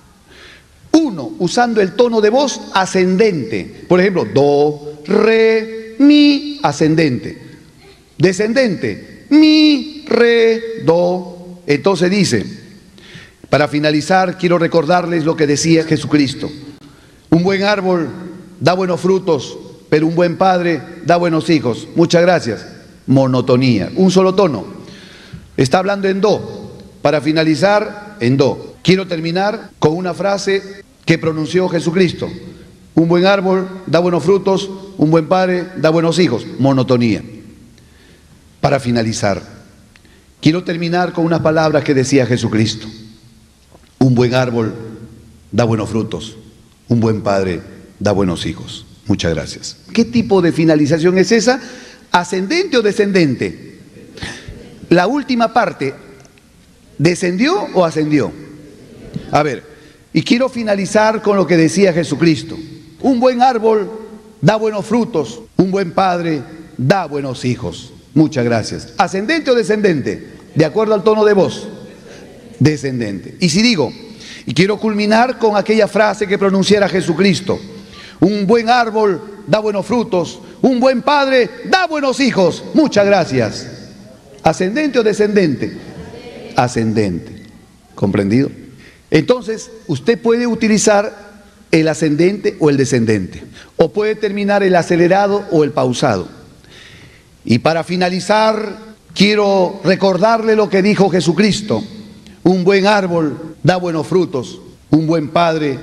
Uno, usando el tono de voz ascendente. Por ejemplo, do, re, mi, ascendente. Descendente, mi, re, do. Entonces dice, para finalizar, quiero recordarles lo que decía Jesucristo. Un buen árbol da buenos frutos, pero un buen padre da buenos hijos. Muchas gracias. Monotonía, un solo tono. Está hablando en do. Para finalizar, en do. Quiero terminar con una frase que pronunció Jesucristo. Un buen árbol da buenos frutos, un buen padre da buenos hijos. Monotonía. Para finalizar, quiero terminar con unas palabras que decía Jesucristo. Un buen árbol da buenos frutos, un buen padre da buenos hijos. Muchas gracias. ¿Qué tipo de finalización es esa? ¿Ascendente o descendente? La última parte, ¿descendió o ascendió? A ver, y quiero finalizar con lo que decía Jesucristo. Un buen árbol da buenos frutos, un buen padre da buenos hijos. Muchas gracias. ¿Ascendente o descendente? De acuerdo al tono de voz. Descendente. Y si digo, y quiero culminar con aquella frase que pronunciara Jesucristo. Un buen árbol da buenos frutos, un buen padre da buenos hijos. Muchas gracias. ¿Ascendente o descendente? Ascendente. ¿Comprendido? Entonces, usted puede utilizar el ascendente o el descendente, o puede terminar el acelerado o el pausado. Y para finalizar, quiero recordarle lo que dijo Jesucristo. Un buen árbol da buenos frutos, un buen padre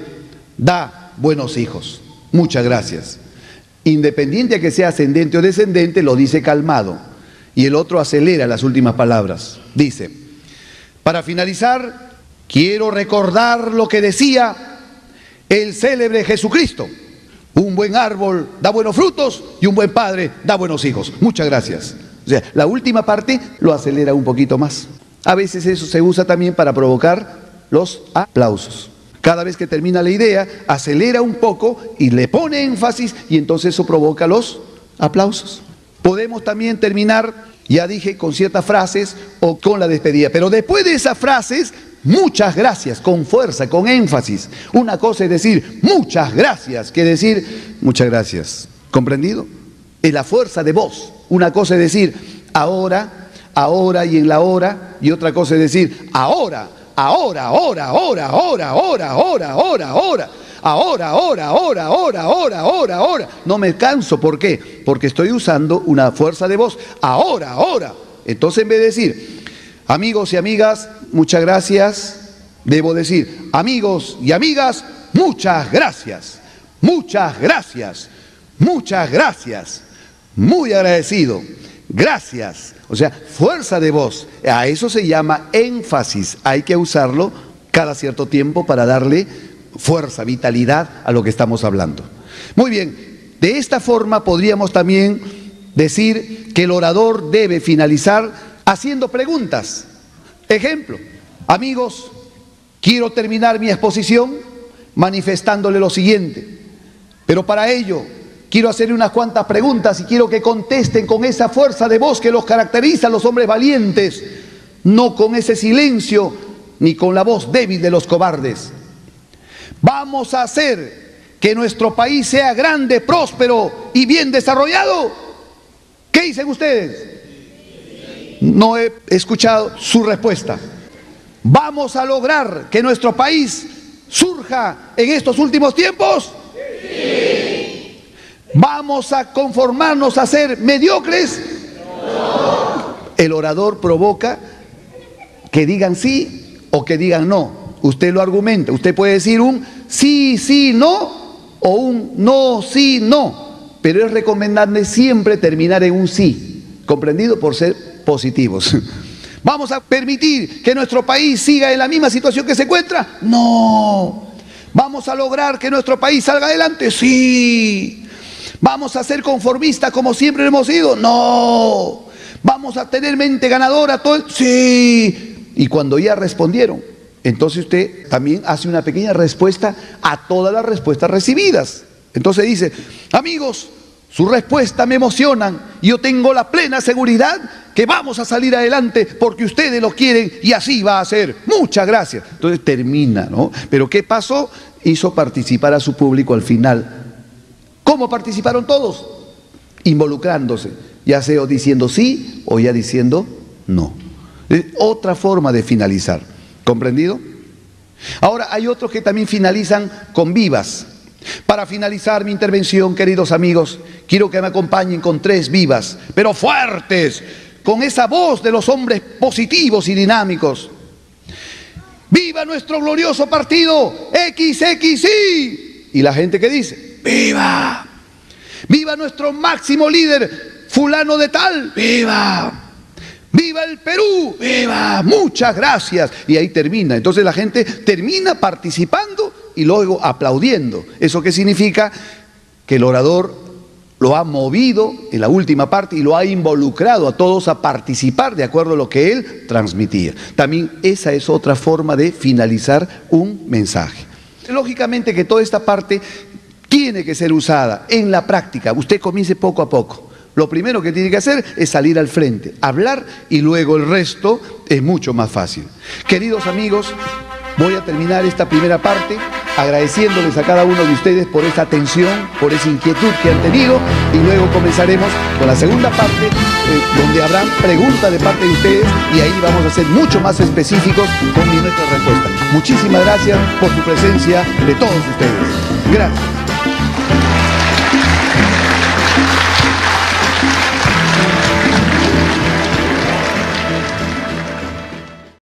da buenos hijos. Muchas gracias. Independiente de que sea ascendente o descendente, lo dice calmado. Y el otro acelera las últimas palabras. Dice, para finalizar, quiero recordar lo que decía el célebre Jesucristo. Un buen árbol da buenos frutos y un buen padre da buenos hijos. Muchas gracias. O sea, la última parte lo acelera un poquito más. A veces eso se usa también para provocar los aplausos. Cada vez que termina la idea, acelera un poco y le pone énfasis y entonces eso provoca los aplausos. Podemos también terminar, ya dije, con ciertas frases o con la despedida. Pero después de esas frases, muchas gracias, con fuerza, con énfasis. Una cosa es decir muchas gracias, que decir muchas gracias. ¿Comprendido? Es la fuerza de voz. Una cosa es decir ahora, ahora y en la hora. Y otra cosa es decir ahora, ahora, ahora, ahora, ahora, ahora, ahora, ahora, ahora. Ahora, ahora, ahora, ahora, ahora, ahora, ahora. No me canso. ¿Por qué? Porque estoy usando una fuerza de voz. Ahora, ahora. Entonces en vez de decir amigos y amigas, muchas gracias, debo decir amigos y amigas, muchas gracias. Muchas gracias. Muchas gracias. Muy agradecido. Gracias. O sea, fuerza de voz. A eso se llama énfasis. Hay que usarlo cada cierto tiempo para darle fuerza, vitalidad a lo que estamos hablando. Muy bien, de esta forma podríamos también decir que el orador debe finalizar haciendo preguntas. Ejemplo, amigos, quiero terminar mi exposición manifestándole lo siguiente, pero para ello quiero hacerle unas cuantas preguntas y quiero que contesten con esa fuerza de voz que los caracteriza a los hombres valientes, no con ese silencio ni con la voz débil de los cobardes. Vamos a hacer que nuestro país sea grande, próspero y bien desarrollado. ¿Qué dicen ustedes? No he escuchado su respuesta. ¿Vamos a lograr que nuestro país surja en estos últimos tiempos? Sí. ¿Vamos a conformarnos a ser mediocres? No. El orador provoca que digan sí o que digan no. Usted lo argumenta. Usted puede decir un sí, sí, no o un no, sí, no. Pero es recomendable siempre terminar en un sí. ¿Comprendido? Por ser positivos. ¿Vamos a permitir que nuestro país siga en la misma situación que se encuentra? No. ¿Vamos a lograr que nuestro país salga adelante? Sí. ¿Vamos a ser conformistas como siempre hemos sido? No. ¿Vamos a tener mente ganadora todo el... Sí. Y cuando ya respondieron, entonces usted también hace una pequeña respuesta a todas las respuestas recibidas. Entonces dice, amigos, sus respuestas me emocionan y yo tengo la plena seguridad que vamos a salir adelante porque ustedes lo quieren y así va a ser. Muchas gracias. Entonces termina, ¿no? Pero ¿qué pasó? Hizo participar a su público al final. ¿Cómo participaron todos? Involucrándose, ya sea diciendo sí o ya diciendo no. Es otra forma de finalizar. ¿Comprendido? Ahora hay otros que también finalizan con vivas. Para finalizar mi intervención, queridos amigos, quiero que me acompañen con tres vivas, pero fuertes, con esa voz de los hombres positivos y dinámicos. ¡Viva nuestro glorioso partido equis equis i! Y la gente que dice, ¡viva! ¡Viva nuestro máximo líder, fulano de tal! ¡Viva! ¡Viva el Perú! ¡Viva! Muchas gracias. Y ahí termina. Entonces la gente termina participando y luego aplaudiendo. ¿Eso qué significa? Que el orador lo ha movido en la última parte y lo ha involucrado a todos a participar de acuerdo a lo que él transmitía. También esa es otra forma de finalizar un mensaje. Lógicamente que toda esta parte tiene que ser usada en la práctica. Usted comience poco a poco. Lo primero que tiene que hacer es salir al frente, hablar, y luego el resto es mucho más fácil. Queridos amigos, voy a terminar esta primera parte agradeciéndoles a cada uno de ustedes por esta atención, por esa inquietud que han tenido, y luego comenzaremos con la segunda parte, eh, donde habrán preguntas de parte de ustedes, y ahí vamos a ser mucho más específicos con nuestras respuestas. Muchísimas gracias por su presencia de todos ustedes. Gracias.